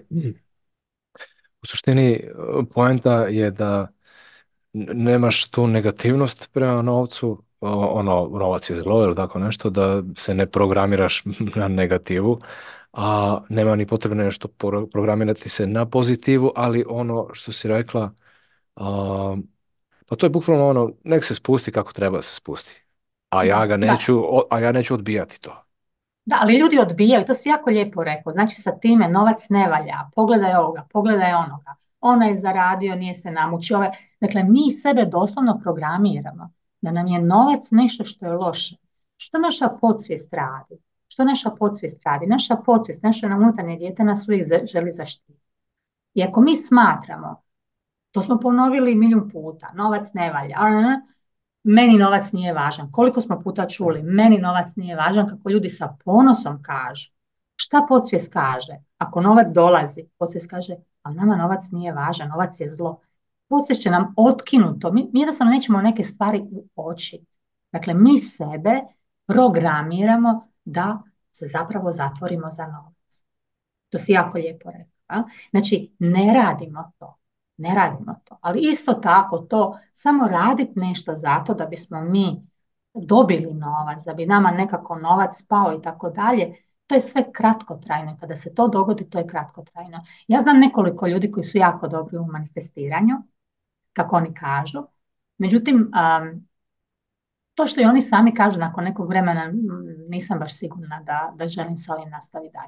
u suštini, poenta je da nemaš tu negativnost prema novcu, ono, novac je zlo ili tako nešto, da se ne programiraš na negativu, a nema ni potrebe nešto programirati se na pozitivu, ali ono što si rekla, a, pa to je bukvalno ono, nek se spusti kako treba da se spusti. A ja ga neću, a ja neću odbijati to. Da, ali ljudi odbijaju, to si jako lijepo rekao. Znači sa time novac ne valja, pogledaj ovoga, pogledaj onoga. Ona je zaradio, nije se namučio. Ove. Dakle, mi sebe doslovno programiramo da nam je novac nešto što je loše. Što naša podsvijest radi? Što naša podsvijest radi? Naša podsvijest, naše unutarnje dijete nas uvijek želi zaštiti. I ako mi smatramo, to smo ponovili milijun puta, novac ne valja, meni novac nije važan. Koliko smo puta čuli, meni novac nije važan, kako ljudi sa ponosom kažu. Šta podsvijest kaže? Ako novac dolazi, podsvijest kaže, ali nama novac nije važan, novac je zlo. Podsvijest će nam otkinuto. Mi, mi jednostavno nećemo neke stvari uočiti. Dakle, mi sebe programiramo da se zapravo zatvorimo za novac. To si jako lijepo rekao. Znači, ne radimo to. Ne radimo to. Ali isto tako to, samo raditi nešto zato da bismo mi dobili novac, da bi nama nekako novac spao i tako dalje, to je sve kratkotrajno. Kada se to dogodi, to je kratkotrajno. Ja znam nekoliko ljudi koji su jako dobri u manifestiranju, kako oni kažu. Međutim, um, to što i oni sami kažu nakon nekog vremena, nisam baš sigurna da, da želim sa ovim nastaviti dalje.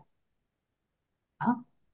A?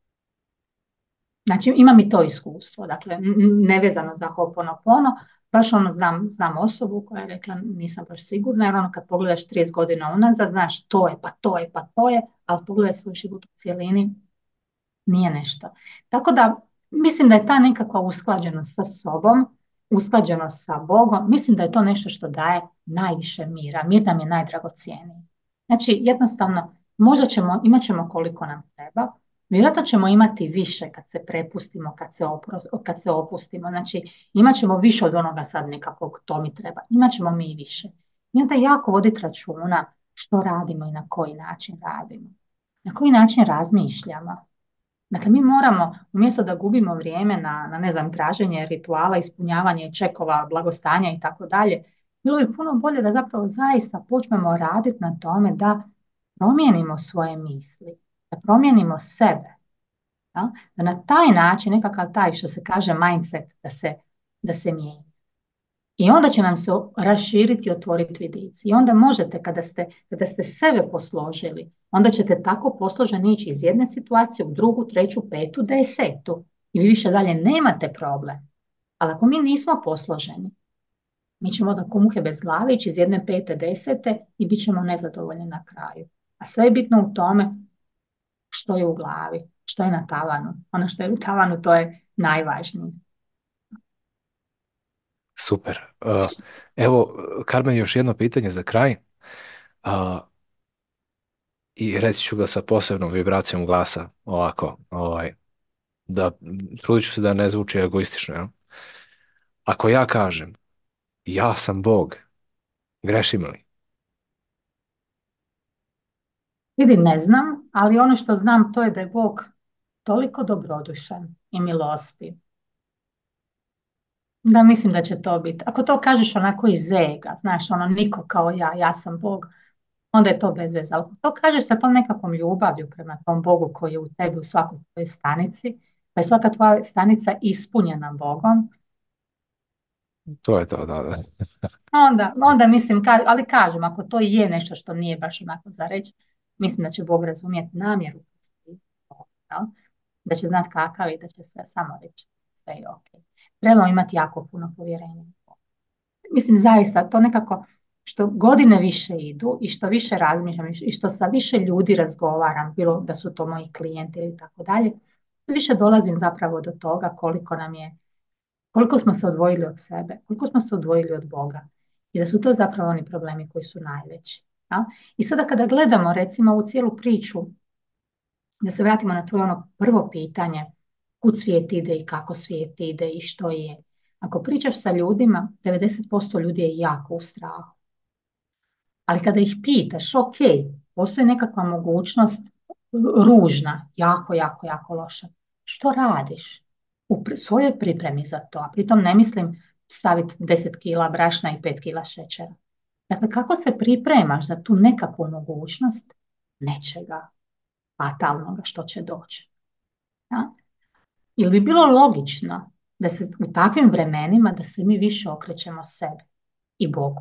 Znači, imam i to iskustvo, dakle, nevezano za Ho'oponopono, baš ono znam, znam osobu koja je rekla nisam baš sigurna, jer ono kad pogledaš trideset godina unazad, znaš to je, pa to je, pa to je, ali pogledaj svoj život u cijelini, nije nešto. Tako da, mislim da je ta nekakva usklađenost sa sobom, usklađenost sa Bogom, mislim da je to nešto što daje najviše mira, mir nam je najdragocijeniji. Znači, jednostavno, možda ćemo, imat ćemo koliko nam treba, vjerojatno ćemo imati više kad se prepustimo, kad se, opro, kad se opustimo. Znači, imat ćemo više od onoga sad nekakvog to mi treba. Imat ćemo mi i više. I onda jako voditi računa što radimo i na koji način radimo. Na koji način razmišljamo. Dakle, mi moramo, umjesto da gubimo vrijeme na, na ne znam, traženje rituala, ispunjavanje čekova, blagostanja i tako dalje, bilo bi puno bolje da zapravo zaista počnemo raditi na tome da promijenimo svoje misli, da promijenimo sebe, jel? Da na taj način, nekakav taj što se kaže mindset, da se, da se mijenja. I onda će nam se raširiti i otvoriti vidici. I onda možete, kada ste, kada ste sebe posložili, onda ćete tako posloženi ići iz jedne situacije u drugu, treću, petu, desetu. I vi više dalje nemate problem. Ali ako mi nismo posloženi, mi ćemo da muhe bez glave ići iz jedne pete, desete i bit ćemo nezadovoljni na kraju. A sve je bitno u tome što je u glavi, što je na tavanu. Ono što je u tavanu, to je najvažnije. Super. Uh, evo, Karmen, još jedno pitanje za kraj. Uh, I reći ću ga sa posebnom vibracijom glasa, ovako, ovaj, da trudit ću se da ne zvuči egoistično. Jel? Ako ja kažem, ja sam Bog, grešim li? Vidi, ne znam, ali ono što znam to je da je Bog toliko dobrodušan i milostiv, da mislim da će to biti. Ako to kažeš onako iz ega, znaš, ono niko kao ja, ja sam Bog, onda je to bez veze. Ali ako to kažeš sa tom nekakvom ljubavlju prema tom Bogu koji je u tebi u svakoj tvojoj stanici, pa je svaka tvoja stanica ispunjena Bogom, To je to, da, da. onda, onda mislim, ka- ali kažem, ako to je nešto što nije baš onako za reći, mislim da će Bog razumjeti namjeru, jel? Da će znati kakav i da će sve samo reći sve je ok. Trebamo imati jako puno povjerenja. Mislim, zaista, to nekako što godine više idu i što više razmišljam i što sa više ljudi razgovaram, bilo da su to moji klijenti ili tako dalje, više dolazim zapravo do toga koliko nam je, koliko smo se odvojili od sebe, koliko smo se odvojili od Boga i da su to zapravo oni problemi koji su najveći. Ja? I sada kada gledamo recimo ovu cijelu priču, da se vratimo na tvoje ono prvo pitanje, kud svijet ide i kako svijet ide i što je. Ako pričaš sa ljudima, devedeset posto ljudi je jako u strahu. Ali kada ih pitaš, ok, postoji nekakva mogućnost ružna, jako, jako, jako loša. Što radiš u svojoj pripremi za to? A pritom ne mislim staviti deset kila brašna i pet kila šećera. Dakle, kako se pripremaš za tu nekakvu mogućnost nečega fatalnoga što će doći? Ja? Ili bi bilo logično da se u takvim vremenima da se mi više okrećemo sebi i Bogu?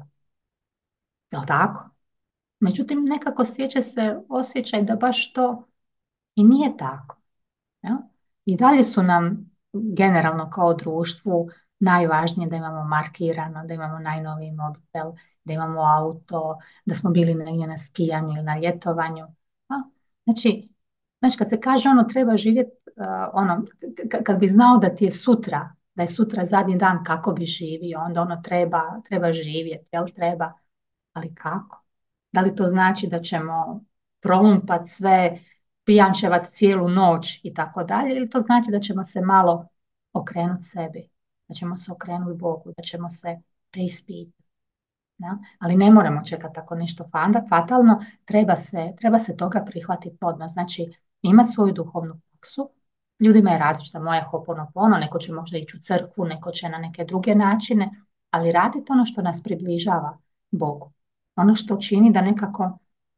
Jel' tako? Međutim, nekako stječe se osjećaj da baš to i nije tako. Ja? I dalje su nam generalno kao društvu najvažnije da imamo markirano, da imamo najnoviji mobitel, da imamo auto, da smo bili negdje na skijanju ili na ljetovanju. Ja? Znači, znači, kad se kaže ono treba živjeti, uh, ono, k- kad bi znao da ti je sutra, da je sutra zadnji dan kako bi živio, onda ono treba, treba živjeti, jel treba, ali kako? Da li to znači da ćemo prolumpat sve, pijančevat cijelu noć i tako dalje, ili to znači da ćemo se malo okrenuti sebi, da ćemo se okrenuti Bogu, da ćemo se preispitati. Ja? Ali ne moramo čekati tako nešto fatalno, treba se, treba se toga prihvatiti odmah. Znači, imati svoju duhovnu praksu. Ljudima je različita, moja je Ho'oponopono, neko će možda ići u crkvu, neko će na neke druge načine, ali raditi ono što nas približava Bogu. Ono što čini da nekako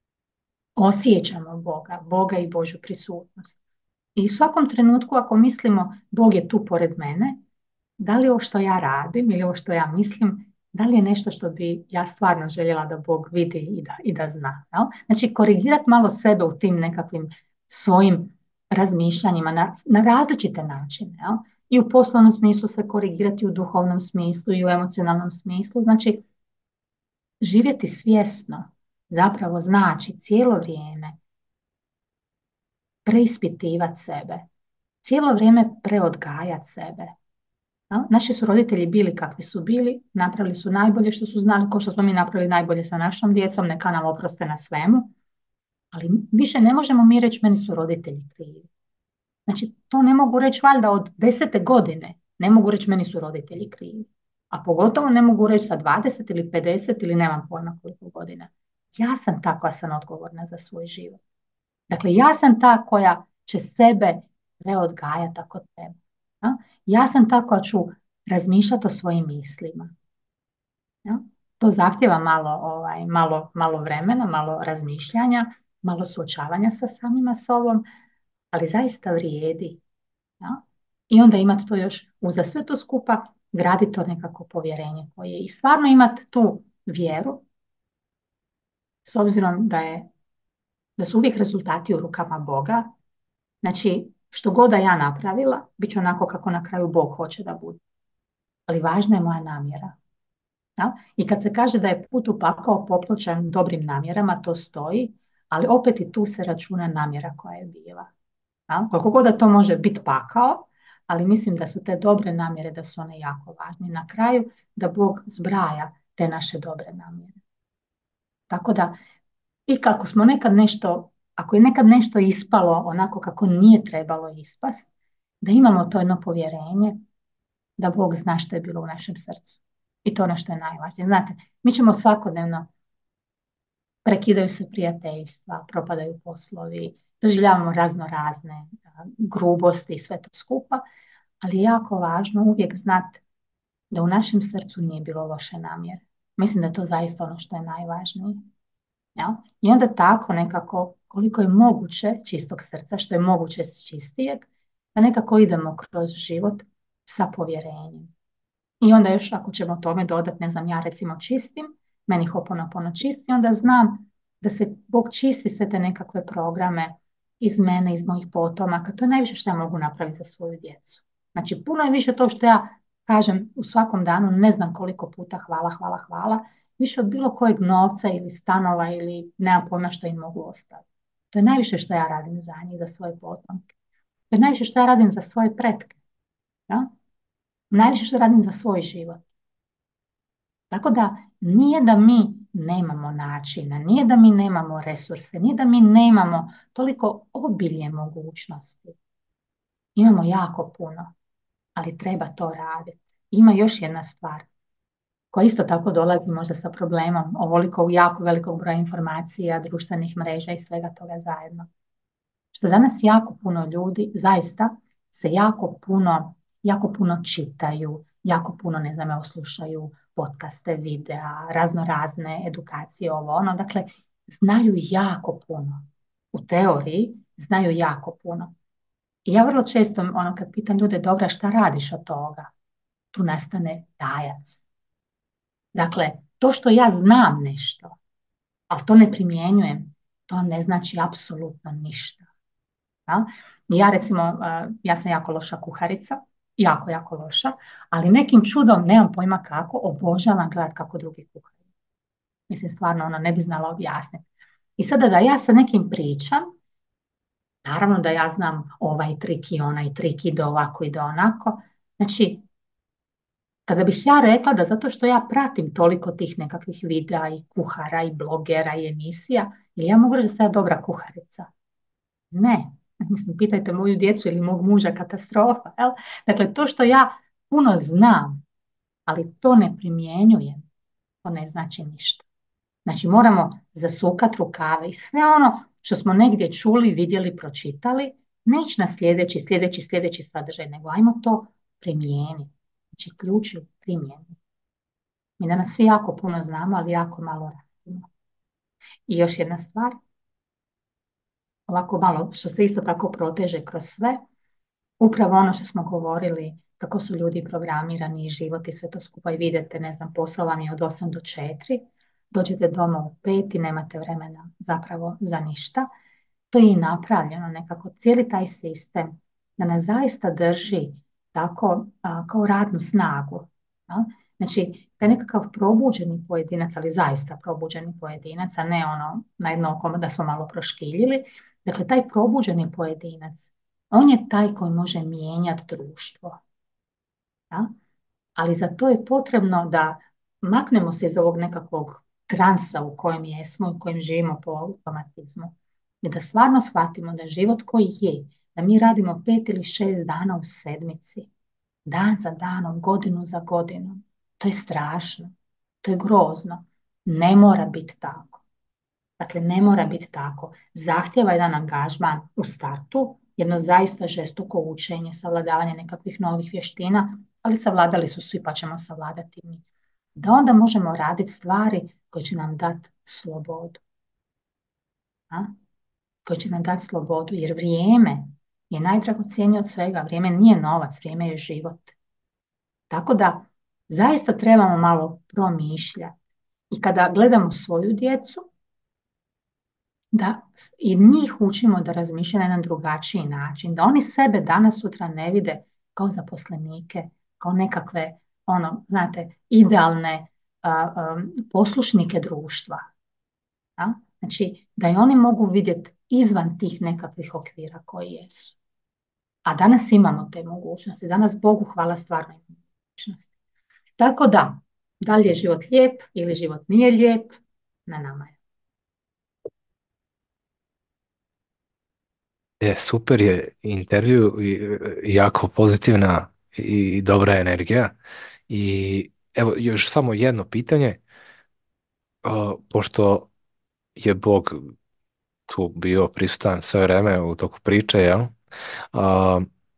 osjećamo Boga, Boga i Božju prisutnost. I u svakom trenutku ako mislimo Bog je tu pored mene, da li ovo što ja radim ili ovo što ja mislim, da li je nešto što bi ja stvarno željela da Bog vidi i da, i da zna. Jel? Znači korigirati malo sebe u tim nekakvim svojim razmišljanjima na, na različite načine. Jel? I u poslovnom smislu se korigirati, u duhovnom smislu i u emocionalnom smislu. Znači živjeti svjesno zapravo znači cijelo vrijeme preispitivati sebe, cijelo vrijeme preodgajati sebe. Naši su roditelji bili kakvi su bili, napravili su najbolje što su znali, kao što smo mi napravili najbolje sa našom djecom, neka nam oproste na svemu, ali više ne možemo mi reći meni su roditelji krivi. Znači to ne mogu reći valjda od desete godine, ne mogu reći meni su roditelji krivi. A pogotovo ne mogu reći sa dvadeset ili pedeset ili nemam pojma koliko godina. Ja sam ta koja sam odgovorna za svoj život. Dakle, ja sam ta koja će sebe preodgajati ako treba. Ja? Ja sam ta koja ću razmišljati o svojim mislima. Ja? To zahtjeva malo, ovaj, malo, malo vremena, malo razmišljanja, malo suočavanja sa samima sobom, ali zaista vrijedi. Ja? I onda imati to još, uza sve to skupa, graditi to nekako povjerenje koje i stvarno imati tu vjeru, s obzirom da je, da su uvijek rezultati u rukama Boga. Znači, što god da ja napravila, bit će onako kako na kraju Bog hoće da bude. Ali važna je moja namjera. Ja? I kad se kaže da je put u pakao popločan dobrim namjerama, to stoji, ali opet i tu se računa namjera koja je bila. Ja? Koliko god da to može biti pakao, ali mislim da su te dobre namjere, da su one jako važne. Na kraju da Bog zbraja te naše dobre namjere. Tako da, i kako smo nekad nešto, ako je nekad nešto ispalo onako kako nije trebalo ispast, da imamo to jedno povjerenje da Bog zna što je bilo u našem srcu. I to ono što je najvažnije. Znate, mi ćemo svakodnevno, prekidaju se prijateljstva, propadaju poslovi, doživljavamo razno razne grubosti i sve to skupa, ali je jako važno uvijek znati da u našem srcu nije bilo loše namjere. Mislim da je to zaista ono što je najvažnije. Ja? I onda tako nekako, koliko je moguće čistog srca, što je moguće čistijeg, da nekako idemo kroz život sa povjerenjem. I onda još ako ćemo tome dodati, ne znam, ja recimo čistim, meni Ho'oponopono čisti, onda znam da se Bog čisti sve te nekakve programe iz mene, iz mojih potomaka. To je najviše što ja mogu napraviti za svoju djecu. Znači, puno je više to što ja kažem u svakom danu, ne znam koliko puta hvala, hvala, hvala, više od bilo kojeg novca ili stanova ili nemam pojma što im mogu ostaviti. To je najviše što ja radim za njih, za svoje potomke. To je najviše što ja radim za svoje pretke. Ja? Najviše što radim za svoj život. Tako da nije da mi nemamo načina, nije da mi nemamo resurse, nije da mi nemamo toliko obilje mogućnosti. Imamo jako puno, ali treba to raditi. Ima još jedna stvar koja isto tako dolazi možda sa problemom ovoliko jako velikog broja informacija, društvenih mreža i svega toga zajedno. Što danas jako puno ljudi zaista se jako puno, jako puno čitaju, jako puno, ne znam, evo, slušaju podcaste, videa, razno razne edukacije, ovo ono. Dakle, znaju jako puno. U teoriji znaju jako puno. I ja vrlo često, ono, kad pitam ljude, dobra, šta radiš od toga? Tu nastane tajac. Dakle, to što ja znam nešto, ali to ne primjenjujem, to ne znači apsolutno ništa. Ja, ja recimo, ja sam jako loša kuharica, jako, jako loša, ali nekim čudom, nemam pojma kako, obožavam gledat kako drugi kuhaju. Mislim, stvarno, ono, ne bi znala objasniti. I sada da ja sa nekim pričam, naravno da ja znam ovaj trik i onaj trik, ide ovako, ide onako. Znači, kada bih ja rekla da zato što ja pratim toliko tih nekakvih videa i kuhara i blogera i emisija, ili ja mogu reći da sam ja dobra kuharica? Ne. Mislim, pitajte moju djecu ili mog muža, katastrofa. Jel? Dakle, to što ja puno znam, ali to ne primjenjujem, to ne znači ništa. Znači, moramo zasukati rukave i sve ono što smo negdje čuli, vidjeli, pročitali, ne ići na sljedeći, sljedeći, sljedeći sadržaj, nego ajmo to primijeniti. Znači, ključ je primjeni. Mi danas svi jako puno znamo, ali jako malo radimo. I još jedna stvar, ovako malo, što se isto tako proteže kroz sve, upravo ono što smo govorili, kako su ljudi programirani i život i sve to skupa i vidite, ne znam, posao vam je od osam do četiri, dođete doma u pet i nemate vremena zapravo za ništa. To je i napravljeno nekako, cijeli taj sistem da nas zaista drži tako a, kao radnu snagu. A? Znači, taj nekakav probuđeni pojedinac, ali zaista probuđeni pojedinac, a ne ono na jedno oko da smo malo proškiljili. Dakle, taj probuđeni pojedinac, on je taj koji može mijenjati društvo. Ja? Ali za to je potrebno da maknemo se iz ovog nekakvog transa u kojem jesmo i u kojem živimo po automatizmu. I da stvarno shvatimo da život koji je, da mi radimo pet ili šest dana u sedmici, dan za danom, godinu za godinom, to je strašno, to je grozno. Ne mora biti tako. Dakle, ne mora biti tako. Zahtjeva jedan angažman u startu, jedno zaista žestoko učenje, savladavanje nekakvih novih vještina, ali savladali su svi pa ćemo savladati mi. Da onda možemo raditi stvari koje će nam dati slobodu. A? koji će nam dati slobodu, jer vrijeme je najdragocjenije od svega. Vrijeme nije novac, vrijeme je život. Tako da zaista trebamo malo promišljati. I kada gledamo svoju djecu, da i njih učimo da razmišljaju na jedan drugačiji način, da oni sebe danas sutra ne vide kao zaposlenike, kao nekakve, ono, znate, idealne a, a, poslušnike društva. Ja? Znači, da i oni mogu vidjeti izvan tih nekakvih okvira koji jesu. A danas imamo te mogućnosti, danas Bogu hvala stvarno imamo mogućnosti. Tako da, da li je život lijep ili život nije lijep, na nama je. Je, super je intervju i i jako pozitivna i dobra energija. I evo još samo jedno pitanje, a, pošto je Bog tu bio prisutan sve vreme u toku priče, jel? A,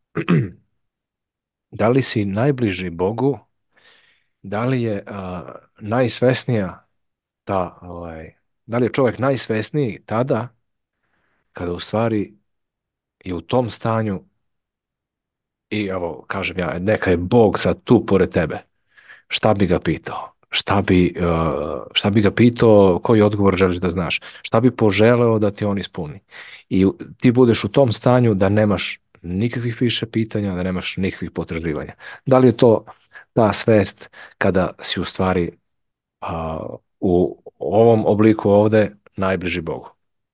da li si najbliži Bogu, da li je a, najsvesnija ta, ovaj, da li je čovjek najsvesniji tada kada u stvari je u tom stanju i evo, kažem ja, neka je Bog sad tu pored tebe. Šta bi ga pitao? Šta bi, uh, šta bi ga pitao, koji odgovor želiš da znaš? Šta bi poželeo da ti on ispuni? I ti budeš u tom stanju da nemaš nikakvih više pitanja, da nemaš nikakvih potraživanja. Da li je to ta svest kada si u stvari uh, u ovom obliku ovde najbliži Bogu?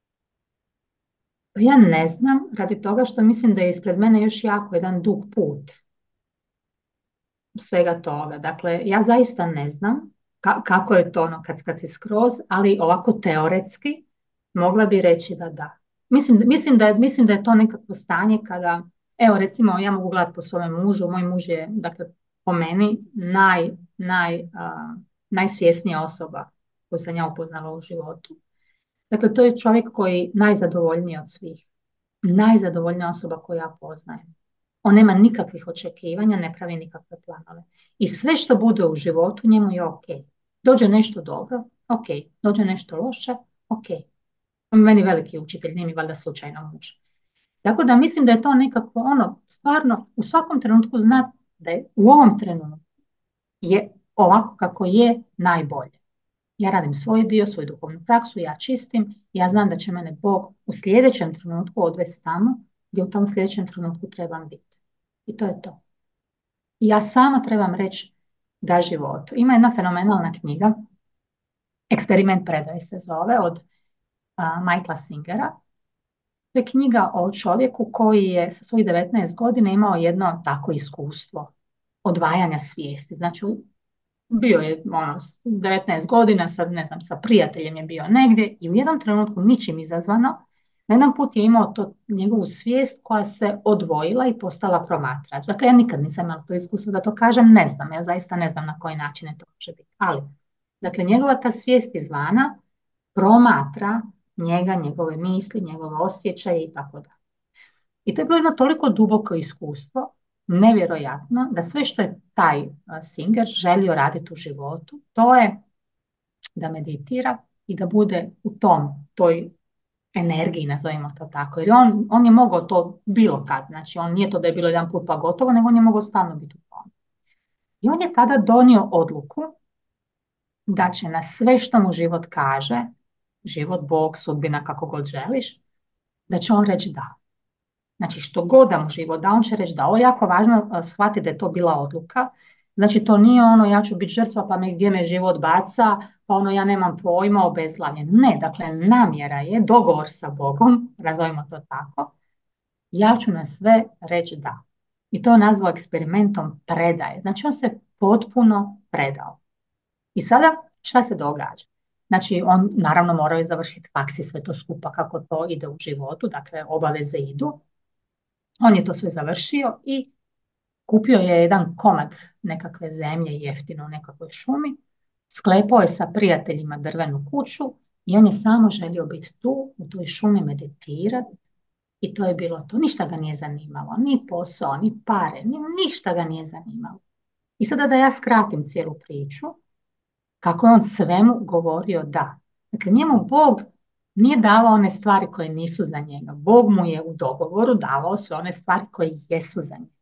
Ja ne znam, radi toga što mislim da je ispred mene još jako jedan dug put svega toga. Dakle, ja zaista ne znam ka- kako je to ono kad, kad si skroz, ali ovako teoretski mogla bi reći da da. Mislim, mislim da je, mislim da je to nekakvo stanje kada, evo recimo ja mogu gledati po svome mužu, moj muž je dakle po meni naj, naj, a, najsvjesnija osoba koju sam ja upoznala u životu. Dakle, to je čovjek koji najzadovoljniji od svih, najzadovoljnija osoba koju ja poznajem. On nema nikakvih očekivanja, ne pravi nikakve planove. I sve što bude u životu njemu je ok. Dođe nešto dobro, ok. Dođe nešto loše, ok. On je meni veliki učitelj, nije mi valjda slučajno muž. Tako da mislim da je to nekako ono, stvarno u svakom trenutku znat da je u ovom trenutku je ovako kako je najbolje. Ja radim svoj dio, svoju duhovnu praksu, ja čistim, ja znam da će mene Bog u sljedećem trenutku odvesti tamo gdje u tom sljedećem trenutku trebam biti. I to je to. I ja sama trebam reći da životu. Ima jedna fenomenalna knjiga, Eksperiment predaje se zove, od uh, Michaela Singera. To je knjiga o čovjeku koji je sa svojih devetnaest godina imao jedno tako iskustvo odvajanja svijesti. Znači, bio je ono, devetnaest godina, sad ne znam, sa prijateljem je bio negdje i u jednom trenutku ničim izazvano, na jedan put je imao to njegovu svijest koja se odvojila i postala promatrač. Dakle, ja nikad nisam imala to iskustvo da to kažem, ne znam, ja zaista ne znam na koji način je to može biti. Ali, dakle, njegova ta svijest izvana promatra njega, njegove misli, njegove osjećaje i tako dalje. I to je bilo jedno toliko duboko iskustvo, nevjerojatno, da sve što je taj Singer želio raditi u životu, to je da meditira i da bude u tom, toj energiji, nazovimo to tako. Jer on, on je mogao to bilo kad, znači on nije to da je bilo jedan put pa gotovo, nego on je mogao stalno biti u tom. I on je tada donio odluku da će na sve što mu život kaže, život, Bog, sudbina, kako god želiš, da će on reći da. Znači što god da mu život da, on će reći da. Ovo je jako važno shvatiti da je to bila odluka. Znači to nije ono ja ću biti žrtva pa me gdje me život baca, pa ono ja nemam pojma, obezglavljen. Ne, dakle namjera je, dogovor sa Bogom, razumijemo to tako, ja ću na sve reći da. I to je nazvao eksperimentom predaje. Znači on se potpuno predao. I sada šta se događa? Znači on naravno morao je završiti faks i sve to skupa kako to ide u životu, dakle obaveze idu. On je to sve završio i kupio je jedan komad nekakve zemlje jeftino u nekakvoj šumi, sklepao je sa prijateljima drvenu kuću i on je samo želio biti tu, u toj šumi meditirati i to je bilo to. Ništa ga nije zanimalo, ni posao, ni pare, ni, ništa ga nije zanimalo. I sada da ja skratim cijelu priču, kako je on svemu govorio da. Dakle, njemu Bog Nije davao one stvari koje nisu za njega. Bog mu je u dogovoru davao sve one stvari koje jesu za njega.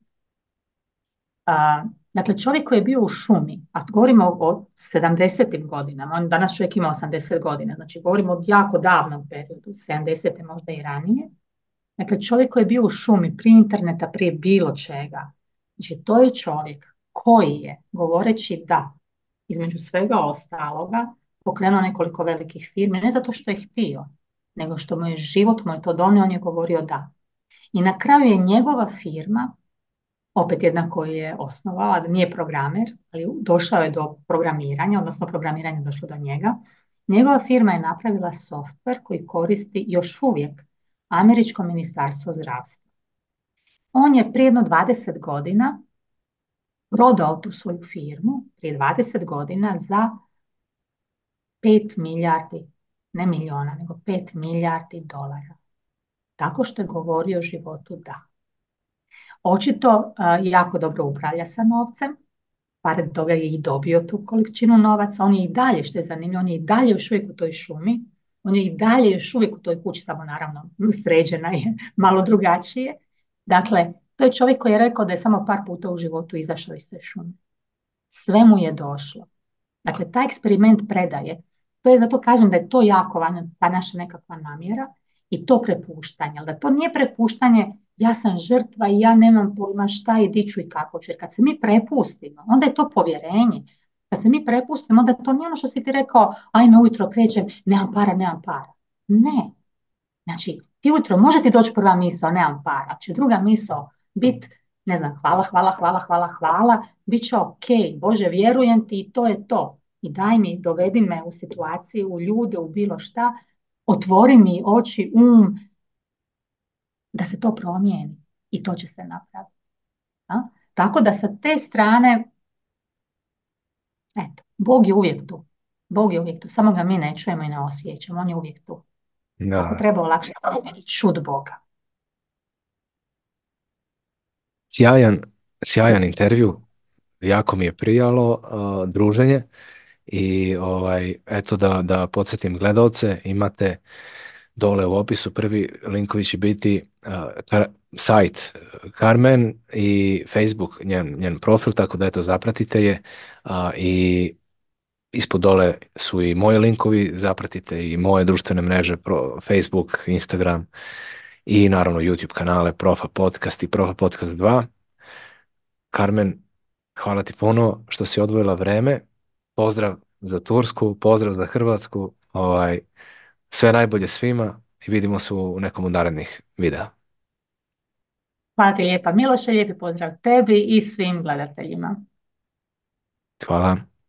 A, dakle, čovjek koji je bio u šumi, a govorimo o sedamdesetim godinama, on danas čovjek ima osamdeset godina, znači govorimo o jako davnom periodu, sedamdesete možda i ranije. Dakle, čovjek koji je bio u šumi prije interneta, prije bilo čega, znači to je čovjek koji je, govoreći da, između svega ostaloga, pokrenuo nekoliko velikih firmi, ne zato što je htio, nego što mu je život mu je to donio, on je govorio da. I na kraju je njegova firma, opet jedna koju je osnovao, nije programer, ali došao je do programiranja, odnosno programiranje je došlo do njega. Njegova firma je napravila softver koji koristi još uvijek Američko ministarstvo zdravstva. On je prije jedno dvadeset godina prodao tu svoju firmu, prije dvadeset godina, za pet milijardi, ne miliona, nego pet milijardi dolara. Tako što je govorio o životu da. Očito uh, jako dobro upravlja sa novcem, pored toga je i dobio tu količinu novaca, on je i dalje, što je zanimljivo, on je i dalje još uvijek u toj šumi, on je i dalje još uvijek u toj kući, samo naravno sređena je malo drugačije. Dakle, to je čovjek koji je rekao da je samo par puta u životu izašao iz te šume. Sve mu je došlo. Dakle, taj eksperiment predaje. To je, zato kažem da je to jako važno, ta naša nekakva namjera i to prepuštanje. Ali da to nije prepuštanje, ja sam žrtva i ja nemam pojma šta i di ću i kako ću. Jer kad se mi prepustimo, onda je to povjerenje. Kad se mi prepustimo, onda to nije ono što si ti rekao, ajme ujutro krećem, nemam para, nemam para. Ne. Znači, ti ujutro može ti doći prva misao, nemam para. Će druga misao biti, ne znam, hvala, hvala, hvala, hvala, hvala, bit će ok, Bože, vjerujem ti i to je to. I daj mi, dovedi me u situaciju, u ljude, u bilo šta, otvori mi oči, um, da se to promijeni. I to će se napraviti. A? Tako da sa te strane, eto, Bog je uvijek tu. Bog je uvijek tu, samo ga mi ne čujemo i ne osjećamo, on je uvijek tu. Ako Da. treba olakšati, čud Boga. Sjajan, sjajan intervju, jako mi je prijalo uh, druženje i ovaj, eto da, da podsjetim gledalce, imate dole u opisu prvi linkovi će biti uh, kar, sajt Carmen i Facebook, njen, njen profil, tako da eto zapratite je uh, i ispod dole su i moji linkovi, zapratite i moje društvene mreže, pro, Facebook, Instagram i naravno YouTube kanale Profa Podcast i Profa Podcast dva. Carmen, hvala ti puno što si odvojila vreme. Pozdrav za Tursku, pozdrav za Hrvatsku. Ovaj, sve najbolje svima i vidimo se u nekom od narednih videa. Hvala ti lijepa Miloše, lijepi pozdrav tebi i svim gledateljima. Hvala.